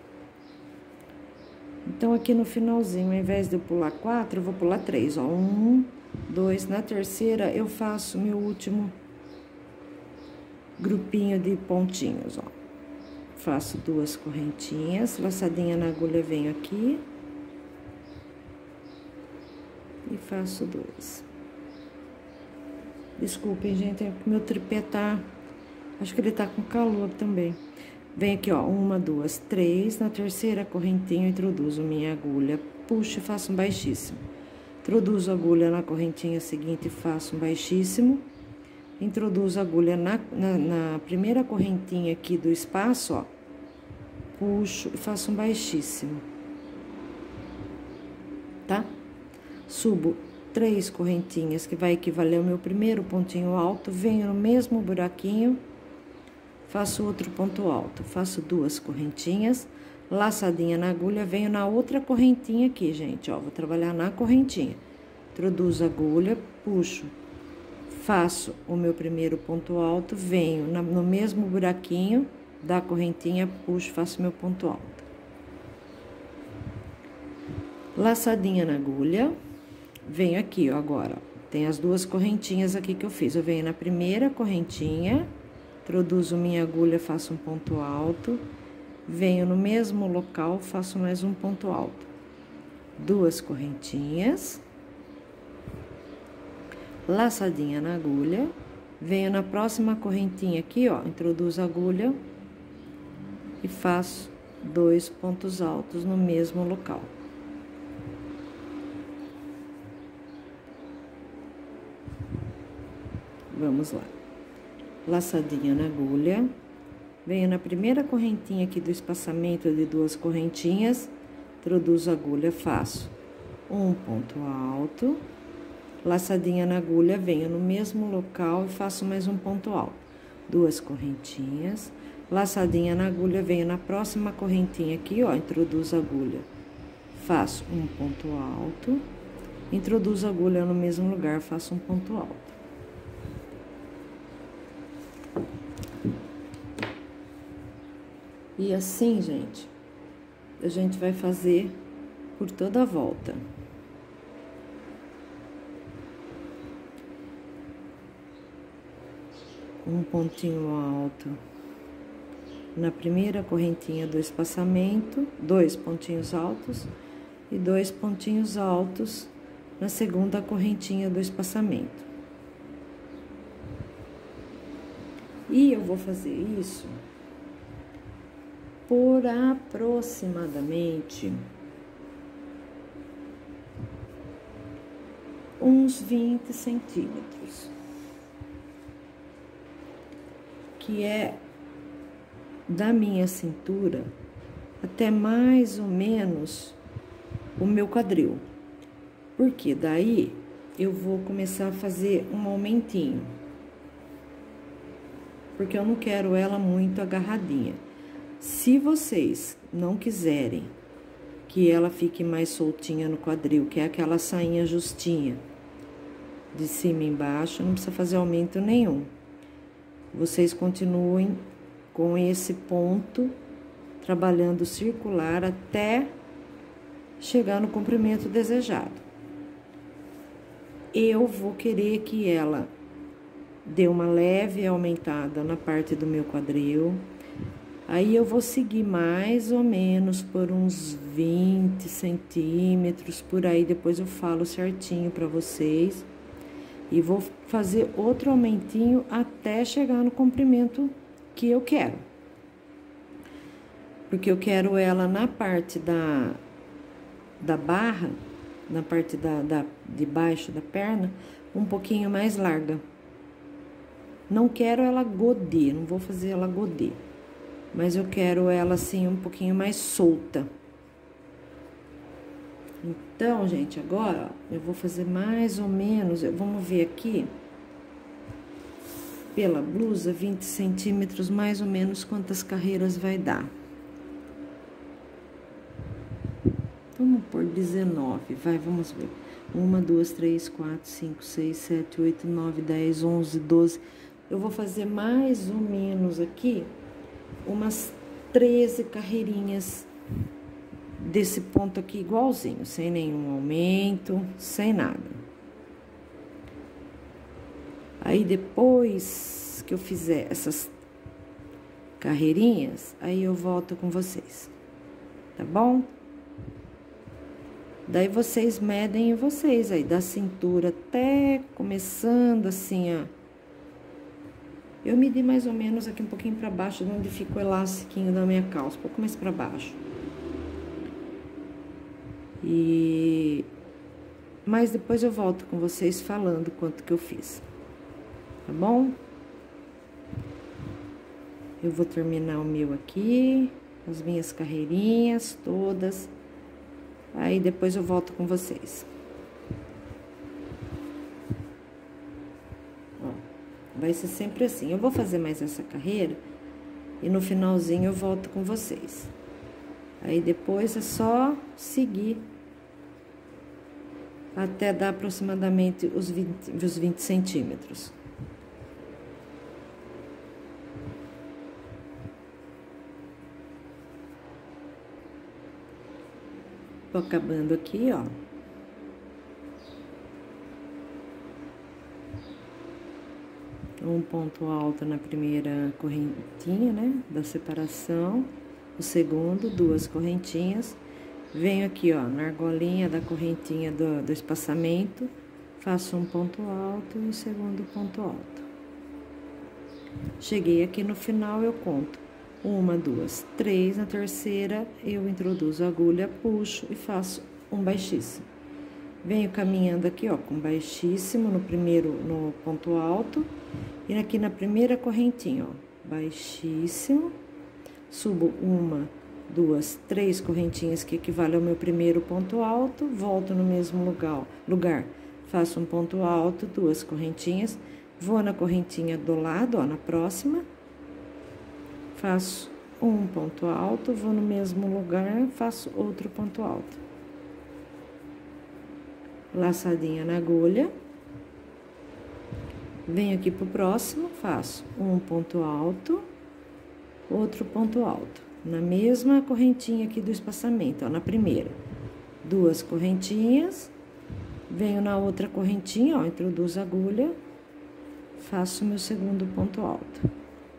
Então, aqui no finalzinho, ao invés de eu pular quatro, eu vou pular três, ó. Um, dois. Na terceira, eu faço meu último grupinho de pontinhos, ó. Faço duas correntinhas, laçadinha na agulha, venho aqui. E faço dois. Desculpem, gente, é que meu tripé tá... Acho que ele tá com calor também. Vem aqui, ó, uma, duas, três. Na terceira correntinha, eu introduzo minha agulha, puxo e faço um baixíssimo. Introduzo a agulha na correntinha seguinte e faço um baixíssimo. Introduzo a agulha na, na, na primeira correntinha aqui do espaço, ó. Puxo e faço um baixíssimo. Tá? Subo três correntinhas, que vai equivaler ao meu primeiro pontinho alto. Venho no mesmo buraquinho. Faço outro ponto alto, faço duas correntinhas, laçadinha na agulha, venho na outra correntinha aqui, gente, ó, vou trabalhar na correntinha. Introduzo a agulha, puxo, faço o meu primeiro ponto alto, venho na, no mesmo buraquinho da correntinha, puxo, faço meu ponto alto. Laçadinha na agulha, venho aqui, ó, agora, ó, tem as duas correntinhas aqui que eu fiz, eu venho na primeira correntinha, introduzo minha agulha, faço um ponto alto, venho no mesmo local, faço mais um ponto alto. Duas correntinhas, laçadinha na agulha, venho na próxima correntinha aqui, ó, introduzo a agulha e faço dois pontos altos no mesmo local. Vamos lá. Laçadinha na agulha, venho na primeira correntinha aqui do espaçamento de duas correntinhas, introduzo a agulha, faço um ponto alto, laçadinha na agulha, venho no mesmo local e faço mais um ponto alto. Duas correntinhas, laçadinha na agulha, venho na próxima correntinha aqui, ó, introduzo a agulha, faço um ponto alto, introduzo a agulha no mesmo lugar, faço um ponto alto. E assim, gente, a gente vai fazer por toda a volta. Um pontinho alto na primeira correntinha do espaçamento, dois pontinhos altos e dois pontinhos altos na segunda correntinha do espaçamento. E eu vou fazer isso por aproximadamente uns vinte centímetros, que é da minha cintura até mais ou menos o meu quadril. Porque daí eu vou começar a fazer um aumentinho. Porque eu não quero ela muito agarradinha. Se vocês não quiserem que ela fique mais soltinha no quadril, que é aquela sainha justinha, de cima e embaixo, não precisa fazer aumento nenhum. Vocês continuem com esse ponto, trabalhando circular até chegar no comprimento desejado. Eu vou querer que ela dê uma leve aumentada na parte do meu quadril. Aí eu vou seguir mais ou menos por uns vinte centímetros, por aí, depois eu falo certinho para vocês. E vou fazer outro aumentinho até chegar no comprimento que eu quero. Porque eu quero ela na parte da, da barra, na parte da, da, de baixo da perna, um pouquinho mais larga. Não quero ela godê, não vou fazer ela godê. Mas eu quero ela assim um pouquinho mais solta. Então, gente, agora, ó, eu vou fazer mais ou menos, vamos ver aqui, pela blusa, vinte centímetros, mais ou menos quantas carreiras vai dar. Vamos por dezenove, vai, vamos ver. Uma, duas, três, quatro, cinco, seis, sete, oito, nove, dez, onze, doze. Eu vou fazer mais ou menos aqui umas treze carreirinhas desse ponto aqui igualzinho, sem nenhum aumento, sem nada. Aí depois que eu fizer essas carreirinhas, aí eu volto com vocês, tá bom? Daí vocês medem em vocês aí, da cintura até começando assim, ó. Eu medi mais ou menos aqui um pouquinho pra baixo, de onde fica o elastiquinho da minha calça, um pouco mais pra baixo. E... Mas depois eu volto com vocês falando quanto que eu fiz, tá bom? Eu vou terminar o meu aqui, as minhas carreirinhas todas, aí depois eu volto com vocês. Ó, vai ser sempre assim, eu vou fazer mais essa carreira e no finalzinho eu volto com vocês. Aí depois é só seguir até dar aproximadamente os vinte, os vinte centímetros. Tô acabando aqui, ó. Um ponto alto na primeira correntinha, né, da separação. O segundo, duas correntinhas. Venho aqui, ó, na argolinha da correntinha do, do espaçamento, faço um ponto alto e o segundo ponto alto. Cheguei aqui no final, eu conto uma, duas, três. Na terceira, eu introduzo a agulha, puxo e faço um baixíssimo. Venho caminhando aqui, ó, com baixíssimo no primeiro, no ponto alto, e aqui na primeira correntinha, ó, baixíssimo. Subo uma, duas, três correntinhas que equivale ao meu primeiro ponto alto, volto no mesmo lugar, lugar, faço um ponto alto, duas correntinhas, vou na correntinha do lado, ó, na próxima, faço um ponto alto, vou no mesmo lugar, faço outro ponto alto. Laçadinha na agulha, venho aqui pro próximo, faço um ponto alto, outro ponto alto, na mesma correntinha aqui do espaçamento, ó, na primeira. duas correntinhas, venho na outra correntinha, ó, introduzo a agulha, faço meu segundo ponto alto.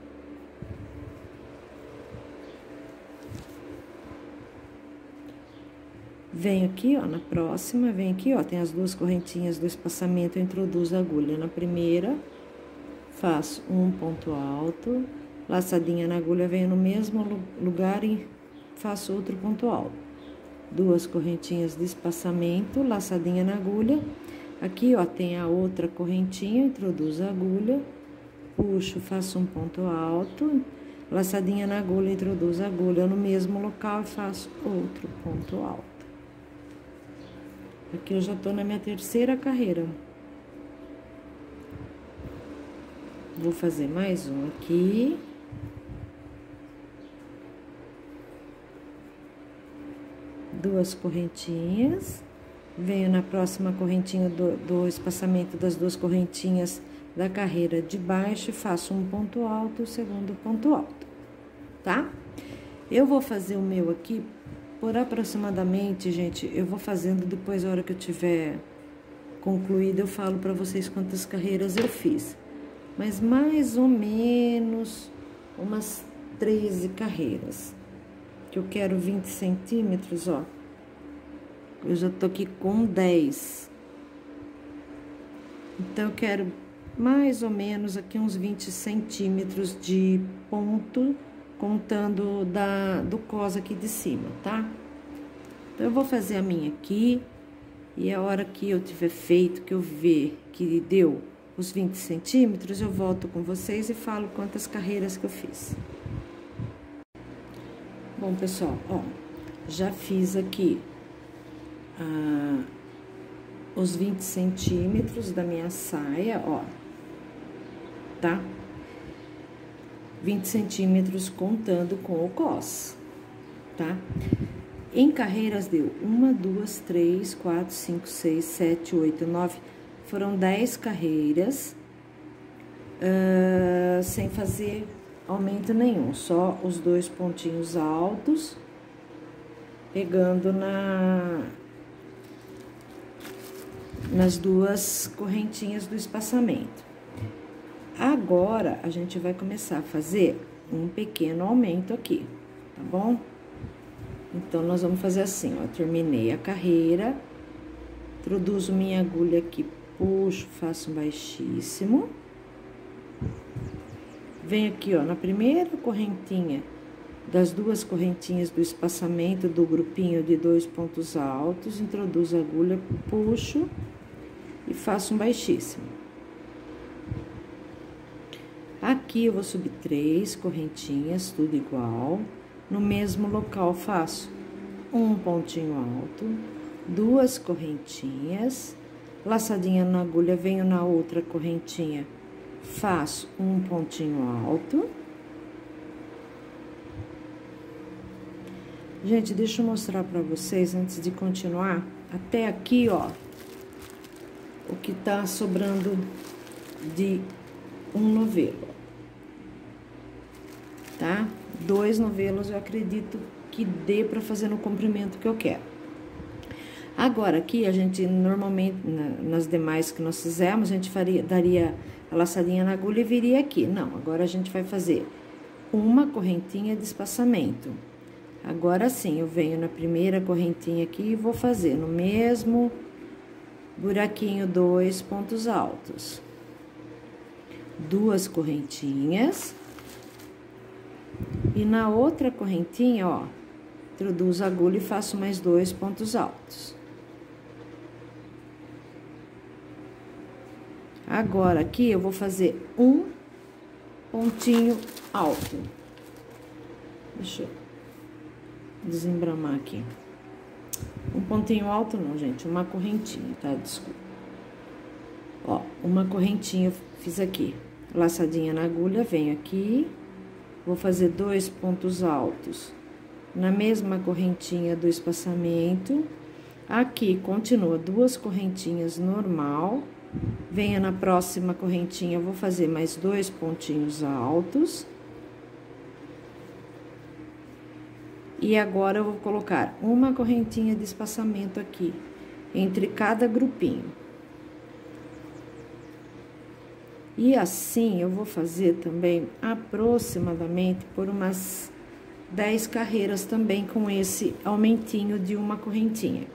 Venho aqui, ó, na próxima, venho aqui, ó, tem as duas correntinhas do espaçamento, eu introduzo a agulha na primeira, faço um ponto alto, laçadinha na agulha, venho no mesmo lugar e faço outro ponto alto. Duas correntinhas de espaçamento, laçadinha na agulha. Aqui, ó, tem a outra correntinha, introduzo a agulha, puxo, faço um ponto alto, laçadinha na agulha, introduzo a agulha no mesmo local e faço outro ponto alto. Aqui eu já tô na minha terceira carreira. Vou fazer mais um aqui. Duas correntinhas. Venho na próxima correntinha do, do espaçamento das duas correntinhas da carreira de baixo e faço um ponto alto, o segundo ponto alto, tá? Eu vou fazer o meu aqui por aproximadamente, gente, eu vou fazendo depois, a hora que eu tiver concluído, eu falo pra vocês quantas carreiras eu fiz. Mas mais ou menos umas treze carreiras. Que eu quero vinte centímetros, ó. Eu já tô aqui com dez. Então, eu quero mais ou menos aqui uns vinte centímetros de ponto, contando da, do cos aqui de cima, tá? Então, eu vou fazer a minha aqui, e a hora que eu tiver feito, que eu ver que deu os vinte centímetros, eu volto com vocês e falo quantas carreiras que eu fiz. Bom, pessoal, ó, já fiz aqui ah, os vinte centímetros da minha saia, ó, tá? vinte centímetros contando com o cos, tá? Em carreiras deu uma, duas, três, quatro, cinco, seis, sete, oito, nove, foram dez carreiras, uh, sem fazer aumento nenhum, só os dois pontinhos altos, pegando na, nas duas correntinhas do espaçamento. Agora, a gente vai começar a fazer um pequeno aumento aqui, tá bom? Então, nós vamos fazer assim, ó, terminei a carreira, introduzo minha agulha aqui, puxo, faço um baixíssimo. Venho aqui, ó, na primeira correntinha das duas correntinhas do espaçamento do grupinho de dois pontos altos, introduzo a agulha, puxo e faço um baixíssimo. Aqui eu vou subir três correntinhas, tudo igual. No mesmo local faço um pontinho alto, duas correntinhas, laçadinha na agulha, venho na outra correntinha, faço um pontinho alto. Gente, deixa eu mostrar pra vocês, antes de continuar, até aqui, ó, o que tá sobrando de um novelo, tá? Dois novelos eu acredito que dê pra fazer no comprimento que eu quero. Agora, aqui, a gente, normalmente, na, nas demais que nós fizemos, a gente faria, daria a laçadinha na agulha e viria aqui. Não, agora a gente vai fazer uma correntinha de espaçamento. Agora sim, eu venho na primeira correntinha aqui e vou fazer no mesmo buraquinho dois pontos altos. Duas correntinhas. E na outra correntinha, ó, introduzo a agulha e faço mais dois pontos altos. Agora, aqui, eu vou fazer um pontinho alto. Deixa eu desembramar aqui. Um pontinho alto não, gente, uma correntinha, tá? Desculpa. Ó, uma correntinha eu fiz aqui. Laçadinha na agulha, venho aqui, vou fazer dois pontos altos na mesma correntinha do espaçamento. Aqui, continua duas correntinhas normal. Venha na próxima correntinha, vou fazer mais dois pontinhos altos. E agora eu vou colocar uma correntinha de espaçamento aqui, entre cada grupinho. E assim, eu vou fazer também aproximadamente por umas dez carreiras também com esse aumentinho de uma correntinha.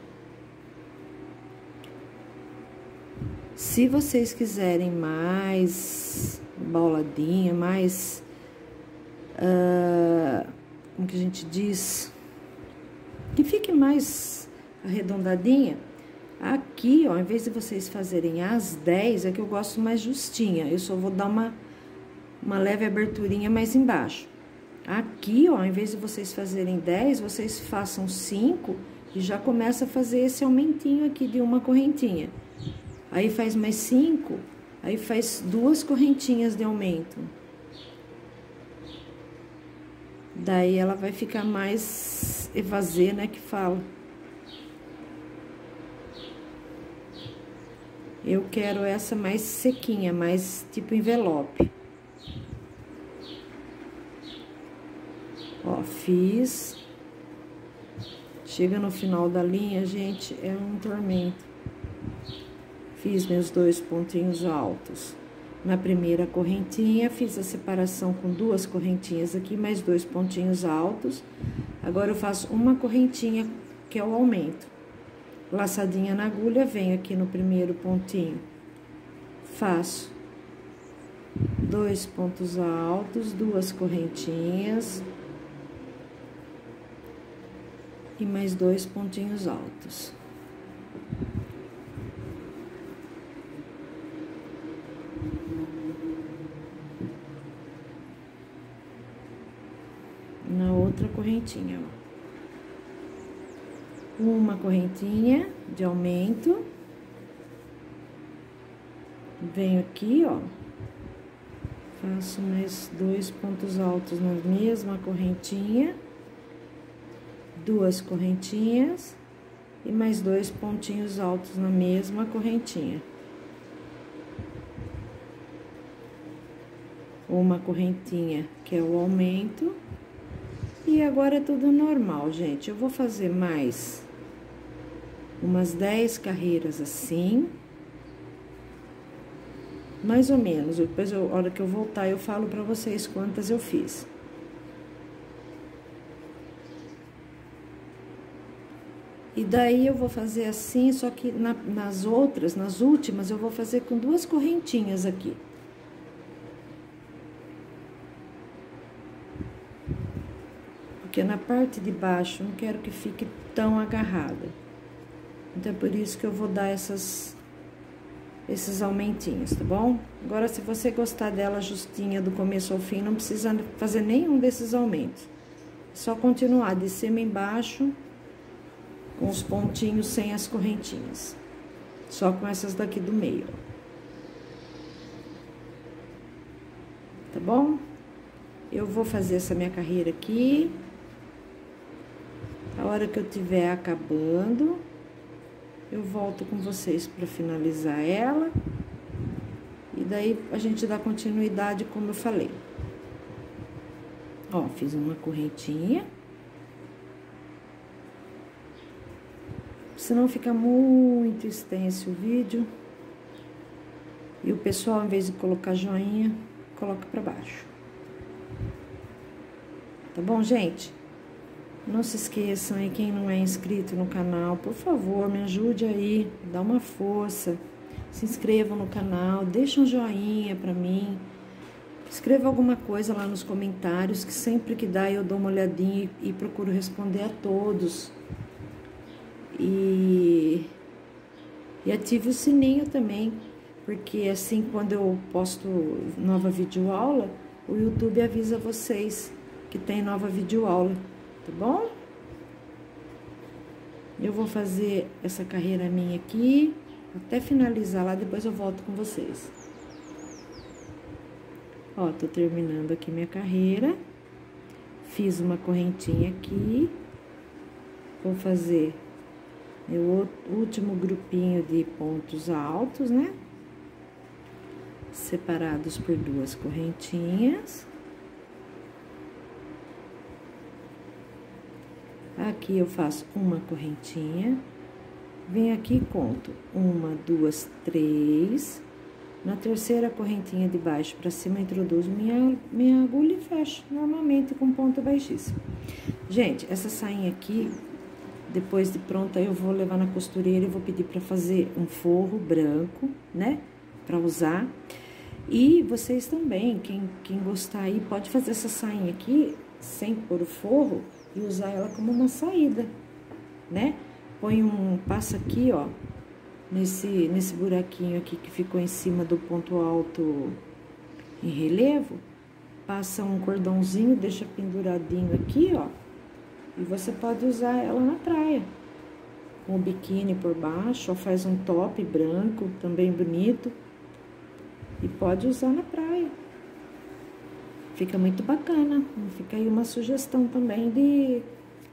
Se vocês quiserem mais bauladinha, mais... Uh, como que a gente diz? Que fique mais arredondadinha. Aqui, ó, ao invés de vocês fazerem as dez, é que eu gosto mais justinha. Eu só vou dar uma, uma leve aberturinha mais embaixo. Aqui, ó, ao invés de vocês fazerem dez, vocês façam cinco e já começa a fazer esse aumentinho aqui de uma correntinha. Aí faz mais cinco, aí faz duas correntinhas de aumento. Daí ela vai ficar mais evasê, né, que fala. Eu quero essa mais sequinha, mais tipo envelope. Ó, fiz. Chega no final da linha, gente, é um tormento. Fiz meus dois pontinhos altos. Na primeira correntinha, fiz a separação com duas correntinhas aqui, mais dois pontinhos altos. Agora, eu faço uma correntinha, que é o aumento. Laçadinha na agulha, venho aqui no primeiro pontinho. Faço dois pontos altos, duas correntinhas. E mais dois pontinhos altos. Na outra correntinha, ó. Uma correntinha de aumento. Venho aqui, ó. Faço mais dois pontos altos na mesma correntinha. Duas correntinhas. E mais dois pontinhos altos na mesma correntinha. Uma correntinha, que é o aumento. E agora é tudo normal, gente. Eu vou fazer mais umas dez carreiras assim. Mais ou menos. Depois, eu, a hora que eu voltar, eu falo pra vocês quantas eu fiz. E daí, eu vou fazer assim, só que na, nas outras, nas últimas, eu vou fazer com duas correntinhas aqui. Porque na parte de baixo, eu não quero que fique tão agarrada. Então, é por isso que eu vou dar essas, esses aumentinhos, tá bom? Agora, se você gostar dela justinha do começo ao fim, não precisa fazer nenhum desses aumentos. É só continuar de cima embaixo, com os pontinhos sem as correntinhas. Só com essas daqui do meio, ó. Tá bom? Eu vou fazer essa minha carreira aqui. A hora que eu tiver acabando, eu volto com vocês para finalizar ela. E daí, a gente dá continuidade, como eu falei. Ó, fiz uma correntinha. Senão fica muito extenso o vídeo. E o pessoal, ao invés de colocar joinha, coloca para baixo. Tá bom, gente? Não se esqueçam aí, quem não é inscrito no canal, por favor, me ajude aí, dá uma força. Se inscrevam no canal, deixa um joinha pra mim. Escreva alguma coisa lá nos comentários, que sempre que dá eu dou uma olhadinha e, e procuro responder a todos. E, e ative o sininho também, porque assim, quando eu posto nova videoaula, o YouTube avisa vocês que tem nova videoaula. Tá bom? Eu vou fazer essa carreira minha aqui, até finalizar lá, depois eu volto com vocês. Ó, tô terminando aqui minha carreira. Fiz uma correntinha aqui. Vou fazer meu último grupinho de pontos altos, né? Separados por duas correntinhas. Aqui eu faço uma correntinha, venho aqui e conto uma, duas, três. Na terceira correntinha de baixo para cima, introduzo minha, minha agulha e fecho, normalmente com ponto baixíssimo. Gente, essa sainha aqui, depois de pronta, eu vou levar na costureira e vou pedir para fazer um forro branco, né? Para usar. E vocês também, quem, quem gostar aí, pode fazer essa sainha aqui, sem pôr o forro, e usar ela como uma saída, né? Põe um, passa aqui, ó. Nesse, nesse buraquinho aqui que ficou em cima do ponto alto em relevo, passa um cordãozinho, deixa penduradinho aqui, ó. E você pode usar ela na praia. Com o biquíni por baixo, ó, faz um top branco, também bonito. E pode usar na praia. Fica muito bacana. Fica aí uma sugestão também de,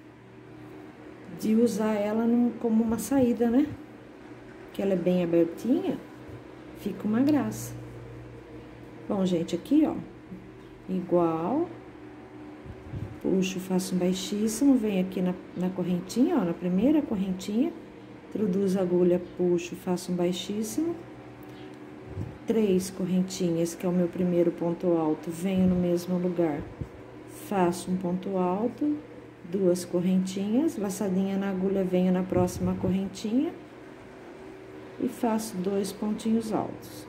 de usar ela num, como uma saída, né? Que ela é bem abertinha, fica uma graça. Bom, gente, aqui, ó, igual, puxo, faço um baixíssimo, venho aqui na, na correntinha, ó, na primeira correntinha, introduzo a agulha, puxo, faço um baixíssimo, três correntinhas, que é o meu primeiro ponto alto, venho no mesmo lugar, faço um ponto alto, duas correntinhas, laçadinha na agulha, venho na próxima correntinha, e faço dois pontinhos altos.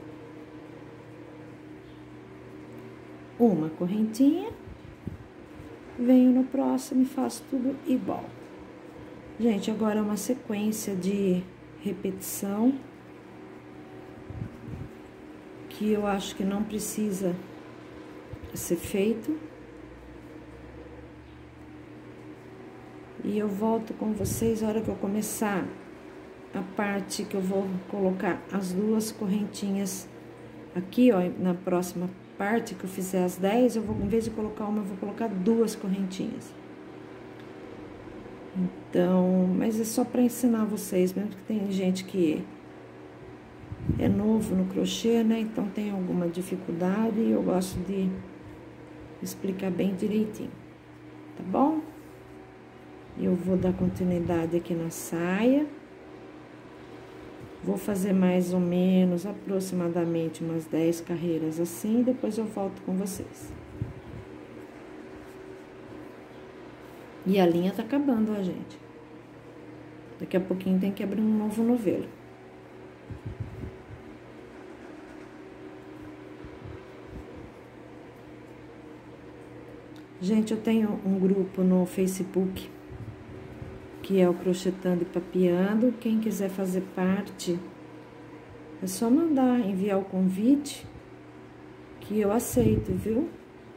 Uma correntinha, venho no próximo e faço tudo igual. Gente, agora é uma sequência de repetição, que eu acho que não precisa ser feito. E eu volto com vocês a hora que eu começar a parte que eu vou colocar as duas correntinhas aqui, ó, na próxima parte que eu fizer as dez, eu vou, em vez de colocar uma, eu vou colocar duas correntinhas. Então, mas é só para ensinar vocês, mesmo que tem gente que é novo no crochê, né, então tem alguma dificuldade e eu gosto de explicar bem direitinho, tá bom? Eu vou dar continuidade aqui na saia. Vou fazer mais ou menos, aproximadamente, umas dez carreiras assim, depois eu volto com vocês. E a linha tá acabando, ó, gente. Daqui a pouquinho tem que abrir um novo novelo. Gente, eu tenho um grupo no Facebook, que é o Crochetando e Papeando. Quem quiser fazer parte, é só mandar, enviar o convite, que eu aceito, viu?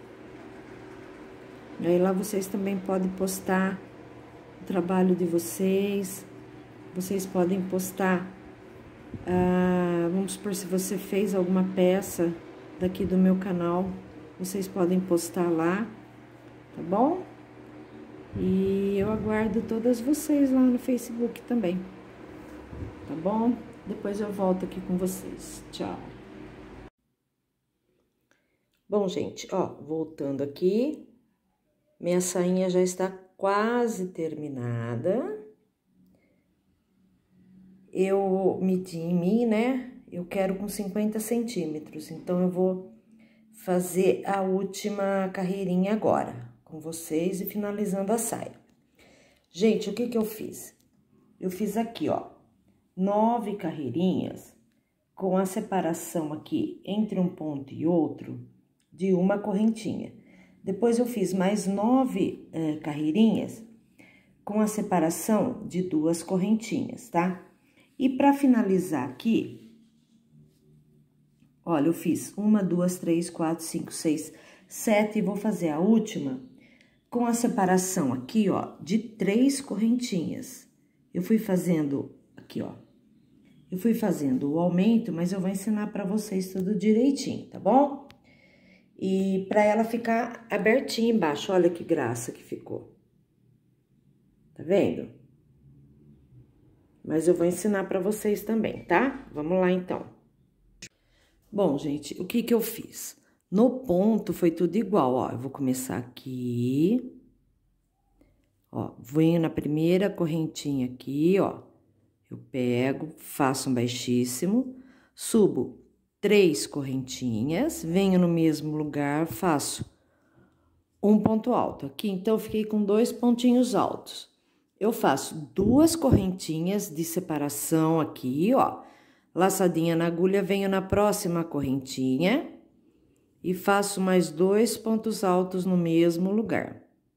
Aí lá vocês também podem postar o trabalho de vocês, vocês podem postar, ah, vamos supor, se você fez alguma peça daqui do meu canal, vocês podem postar lá, tá bom? E eu aguardo todas vocês lá no Facebook também, tá bom? Depois eu volto aqui com vocês. Tchau. Bom, gente, ó, voltando aqui, minha sainha já está quase terminada. Eu medi em mim, né? Eu quero com cinquenta centímetros, então eu vou fazer a última carreirinha agora com vocês e finalizando a saia. Gente, o que que eu fiz? Eu fiz aqui, ó, nove carreirinhas com a separação aqui entre um ponto e outro de uma correntinha. Depois eu fiz mais nove eh, carreirinhas com a separação de duas correntinhas, tá? E para finalizar aqui, olha, eu fiz uma, duas, três, quatro, cinco, seis, sete e vou fazer a última com a separação aqui, ó, de três correntinhas. Eu fui fazendo aqui, ó. Eu fui fazendo o aumento, mas eu vou ensinar pra vocês tudo direitinho, tá bom? E pra ela ficar abertinha embaixo, olha que graça que ficou. Tá vendo? Mas eu vou ensinar pra vocês também, tá? Vamos lá, então. Bom, gente, o que que eu fiz? No ponto foi tudo igual, ó. Eu vou começar aqui. Ó, venho na primeira correntinha aqui, ó. Eu pego, faço um baixíssimo, subo três correntinhas, venho no mesmo lugar, faço um ponto alto. Aqui, então, eu fiquei com dois pontinhos altos. Eu faço duas correntinhas de separação aqui, ó. Laçadinha na agulha, venho na próxima correntinha e faço mais dois pontos altos no mesmo lugar.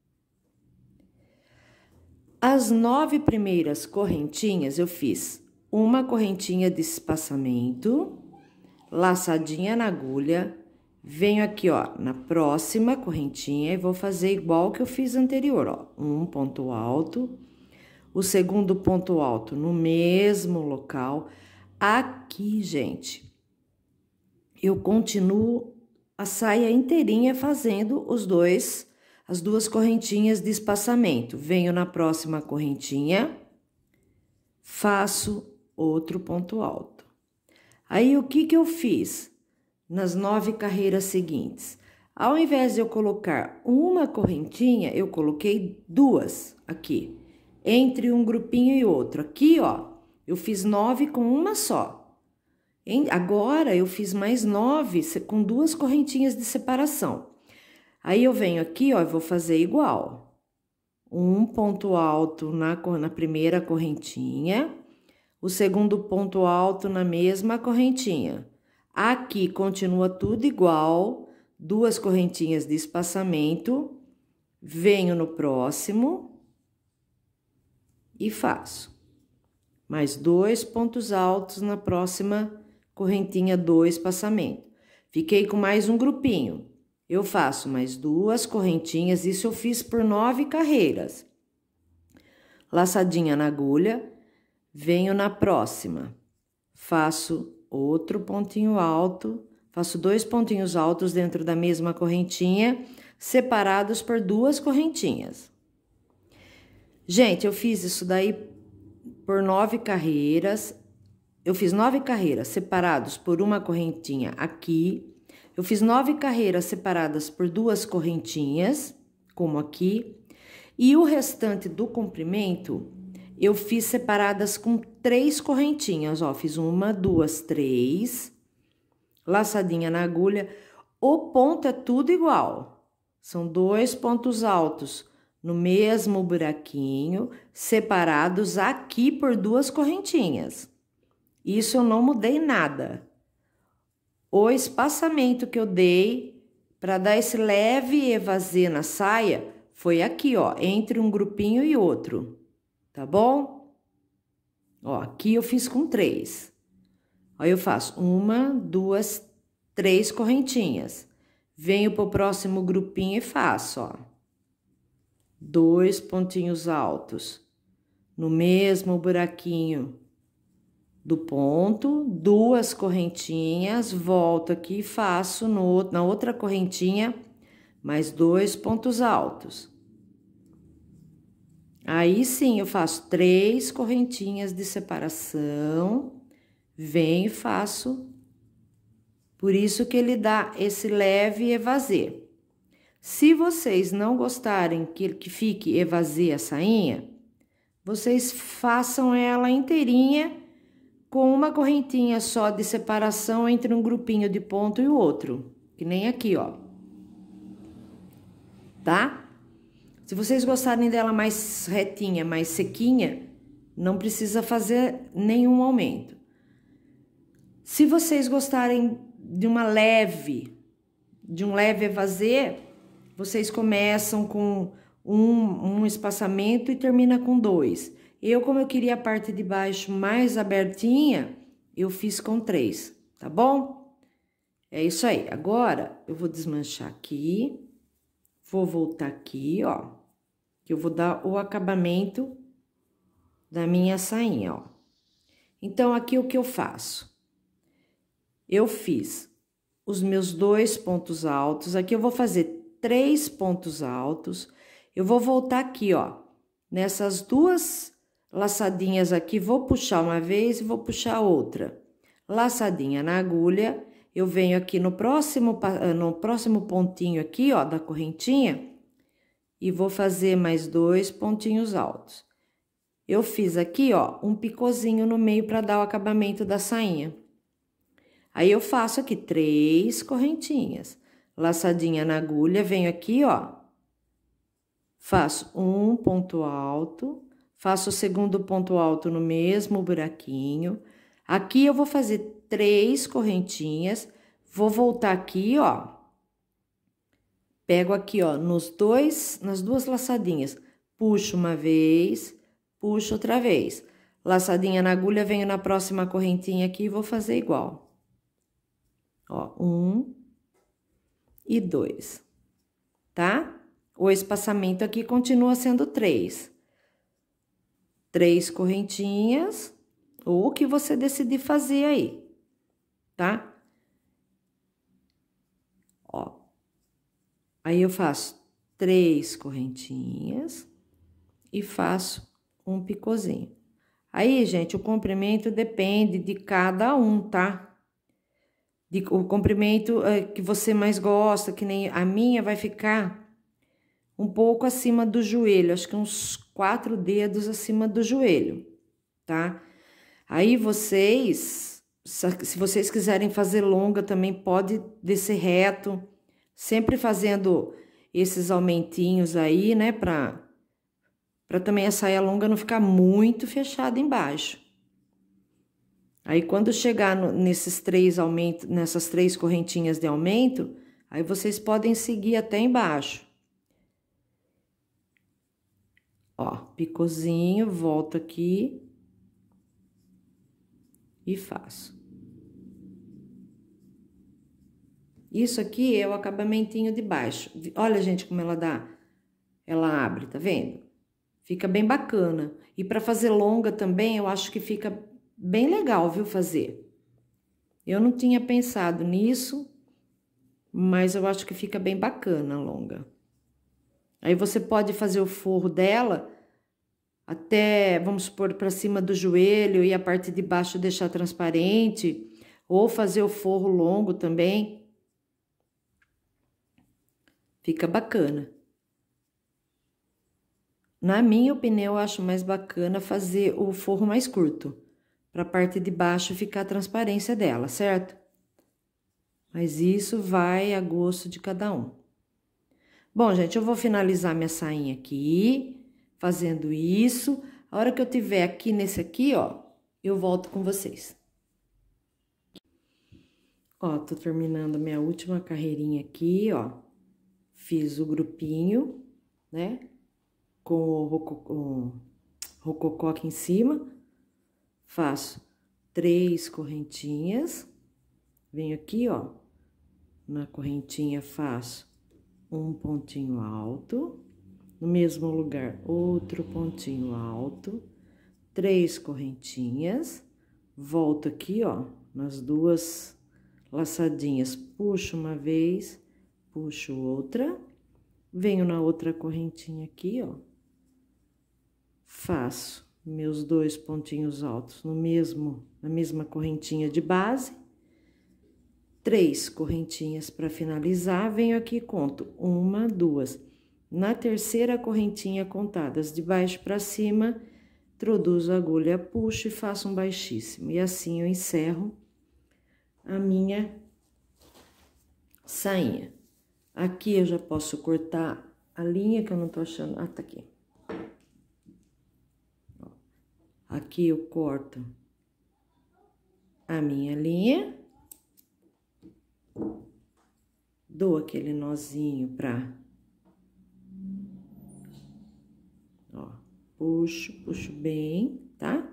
As nove primeiras correntinhas, eu fiz uma correntinha de espaçamento, laçadinha na agulha, venho aqui, ó, na próxima correntinha e vou fazer igual que eu fiz anterior, ó, um ponto alto, o segundo ponto alto no mesmo local. Aqui, gente, eu continuo a saia inteirinha fazendo os dois, as duas correntinhas de espaçamento. Venho na próxima correntinha, faço outro ponto alto. Aí, o que que eu fiz nas nove carreiras seguintes? Ao invés de eu colocar uma correntinha, eu coloquei duas aqui, entre um grupinho e outro. Aqui, ó, eu fiz nove com uma só. Agora, eu fiz mais nove com duas correntinhas de separação. Aí, eu venho aqui, ó, e vou fazer igual. Um ponto alto na, na primeira correntinha, o segundo ponto alto na mesma correntinha. Aqui, continua tudo igual, duas correntinhas de espaçamento, venho no próximo e faço. Mais dois pontos altos na próxima correntinha do espaçamento. Fiquei com mais um grupinho. Eu faço mais duas correntinhas, isso eu fiz por nove carreiras. Laçadinha na agulha, venho na próxima, faço outro pontinho alto, faço dois pontinhos altos dentro da mesma correntinha, separados por duas correntinhas. Gente, eu fiz isso daí por nove carreiras, eu fiz nove carreiras separados por uma correntinha aqui. Eu fiz nove carreiras separadas por duas correntinhas, como aqui, e o restante do comprimento eu fiz separadas com três correntinhas, ó, fiz uma, duas, três, laçadinha na agulha. O ponto é tudo igual, são dois pontos altos no mesmo buraquinho, separados aqui por duas correntinhas. Isso eu não mudei nada. O espaçamento que eu dei para dar esse leve evasê na saia foi aqui, ó, entre um grupinho e outro, tá bom? Ó, aqui eu fiz com três. Aí eu faço uma, duas, três correntinhas. Venho pro próximo grupinho e faço, ó, dois pontinhos altos no mesmo buraquinho do ponto, duas correntinhas, volto aqui e faço no, na outra correntinha mais dois pontos altos. Aí sim, eu faço três correntinhas de separação, venho e faço, por isso que ele dá esse leve evasê. Se vocês não gostarem que, que fique evasê a sainha, vocês façam ela inteirinha com uma correntinha só de separação entre um grupinho de ponto e o outro, que nem aqui, ó. Tá? Se vocês gostarem dela mais retinha, mais sequinha, não precisa fazer nenhum aumento. Se vocês gostarem de uma leve, de um leve evasê, vocês começam com um, um espaçamento e termina com dois. Eu, como eu queria a parte de baixo mais abertinha, eu fiz com três, tá bom? É isso aí. Agora, eu vou desmanchar aqui, vou voltar aqui, ó, que eu vou dar o acabamento da minha sainha, ó. Então, aqui o que eu faço? Eu fiz os meus dois pontos altos, aqui eu vou fazer três pontos altos, eu vou voltar aqui, ó, nessas duas laçadinhas aqui, vou puxar uma vez e vou puxar outra. Laçadinha na agulha, eu venho aqui no próximo, no próximo pontinho aqui, ó, da correntinha, e vou fazer mais dois pontinhos altos. Eu fiz aqui, ó, um picôzinho no meio para dar o acabamento da sainha. Aí, eu faço aqui três correntinhas, laçadinha na agulha, venho aqui, ó, faço um ponto alto, faço o segundo ponto alto no mesmo buraquinho. Aqui, eu vou fazer três correntinhas, vou voltar aqui, ó, pego aqui, ó, nos dois, nas duas laçadinhas, puxo uma vez, puxo outra vez. Laçadinha na agulha, venho na próxima correntinha aqui e vou fazer igual. Ó, um e dois, tá? O espaçamento aqui continua sendo três. Três correntinhas, ou o que você decidir fazer aí, tá? Ó, aí eu faço três correntinhas e faço um picôzinho. Aí, gente, o comprimento depende de cada um, tá? De, o comprimento é, que você mais gosta, que nem a minha vai ficar um pouco acima do joelho, acho que uns quatro dedos acima do joelho, tá? Aí vocês, se vocês quiserem fazer longa, também pode descer reto, sempre fazendo esses aumentinhos aí, né, pra, pra também a saia longa não ficar muito fechada embaixo. Aí, quando chegar no, nesses três aumentos, nessas três correntinhas de aumento, aí vocês podem seguir até embaixo. Ó, picôzinho, volto aqui e faço. Isso aqui é o acabamentinho de baixo. Olha, gente, como ela dá, ela abre, tá vendo? Fica bem bacana. E para fazer longa também, eu acho que fica bem legal, viu, fazer. Eu não tinha pensado nisso, mas eu acho que fica bem bacana, longa. Aí, você pode fazer o forro dela até, vamos supor, para cima do joelho e a parte de baixo deixar transparente, ou fazer o forro longo também. Fica bacana. Na minha opinião, eu acho mais bacana fazer o forro mais curto, para a parte de baixo ficar a transparência dela, certo? Mas isso vai a gosto de cada um. Bom, gente, eu vou finalizar minha sainha aqui, fazendo isso. A hora que eu tiver aqui nesse aqui, ó, eu volto com vocês. Ó, tô terminando minha última carreirinha aqui, ó. Fiz o grupinho, né? Com o rococó, o rococó aqui em cima. Faço três correntinhas, venho aqui, ó, na correntinha faço um pontinho alto, no mesmo lugar, outro pontinho alto, três correntinhas, volto aqui, ó, nas duas laçadinhas, puxo uma vez, puxo outra, venho na outra correntinha aqui, ó, faço meus dois pontinhos altos no mesmo, na mesma correntinha de base, três correntinhas para finalizar, venho aqui e conto uma, duas. Na terceira correntinha contadas de baixo para cima, introduzo a agulha, puxo e faço um baixíssimo. E assim eu encerro a minha sainha. Aqui eu já posso cortar a linha que eu não tô achando. Ah, tá aqui. Aqui eu corto a minha linha, dou aquele nozinho pra, ó, puxo, puxo bem, tá?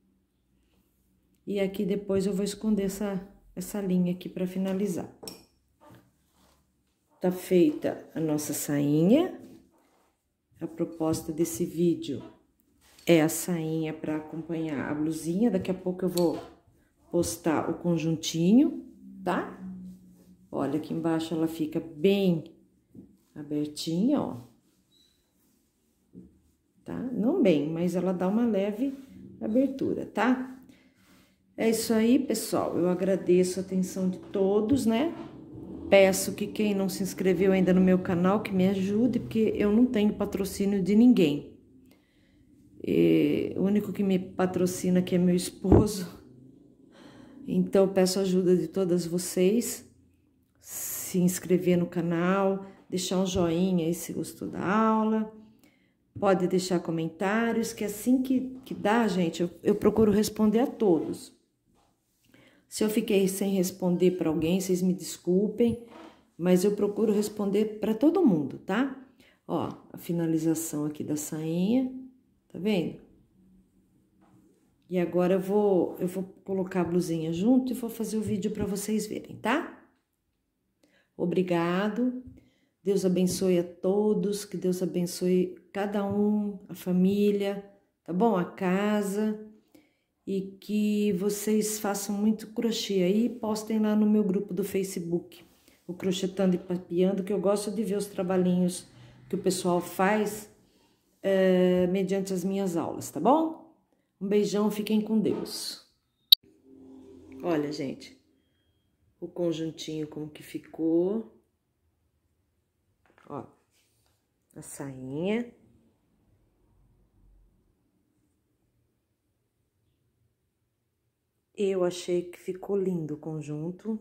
E aqui depois eu vou esconder essa, essa linha aqui pra finalizar. Tá feita a nossa sainha. A proposta desse vídeo é a sainha para acompanhar a blusinha. Daqui a pouco eu vou postar o conjuntinho, tá? Olha, aqui embaixo ela fica bem abertinha, ó. Tá? Não bem, mas ela dá uma leve abertura, tá? É isso aí, pessoal. Eu agradeço a atenção de todos, né? Peço que quem não se inscreveu ainda no meu canal, que me ajude, porque eu não tenho patrocínio de ninguém. E o único que me patrocina aqui é meu esposo. Então, eu peço ajuda de todas vocês. Se inscrever no canal, deixar um joinha aí se gostou da aula. Pode deixar comentários, que assim que, que dá, gente, eu, eu procuro responder a todos. Se eu fiquei sem responder para alguém, vocês me desculpem, mas eu procuro responder para todo mundo, tá? Ó, a finalização aqui da sainha, tá vendo? E agora eu vou, eu vou colocar a blusinha junto e vou fazer o vídeo para vocês verem, tá? Obrigado. Deus abençoe a todos, que Deus abençoe cada um, a família, tá bom? A casa, e que vocês façam muito crochê aí e postem lá no meu grupo do Facebook, o Crochetando e Papeando, que eu gosto de ver os trabalhinhos que o pessoal faz é, mediante as minhas aulas, tá bom? Um beijão, fiquem com Deus. Olha, gente, o conjuntinho como que ficou. Ó, a sainha. Eu achei que ficou lindo o conjunto.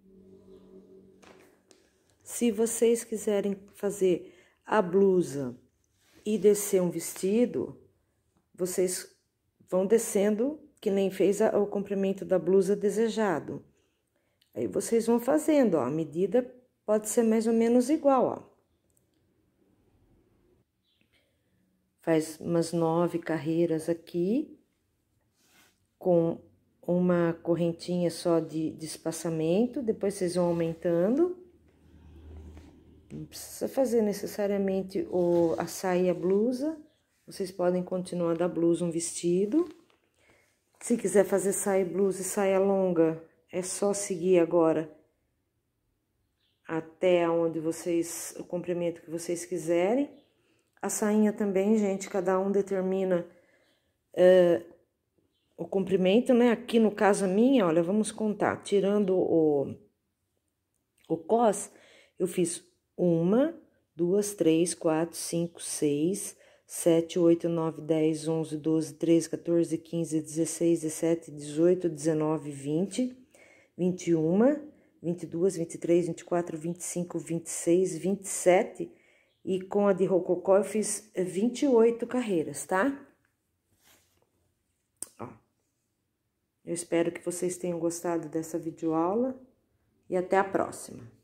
Se vocês quiserem fazer a blusa e descer um vestido, vocês vão descendo, que nem fez a, o comprimento da blusa desejado. Aí vocês vão fazendo, ó, a medida pode ser mais ou menos igual, ó. Faz umas nove carreiras aqui, com uma correntinha só de, de espaçamento, depois vocês vão aumentando. Não precisa fazer necessariamente o, a saia e a blusa, vocês podem continuar da blusa um vestido. Se quiser fazer saia, blusa e saia longa, é só seguir agora até onde vocês, o comprimento que vocês quiserem. A sainha também, gente, cada um determina uh, o comprimento, né? Aqui no caso a minha, olha, vamos contar, tirando o, o cos, eu fiz uma, duas, três, quatro, cinco, seis, sete, oito, nove, dez, onze, doze, treze, quatorze, quinze, dezesseis, dezessete, dezoito, dezenove, vinte, vinte e um, vinte e dois, vinte e três, vinte e quatro, vinte e cinco, vinte e seis, vinte e sete, e com a de rococó eu fiz vinte e oito carreiras, tá? Ó, eu espero que vocês tenham gostado dessa videoaula e até a próxima.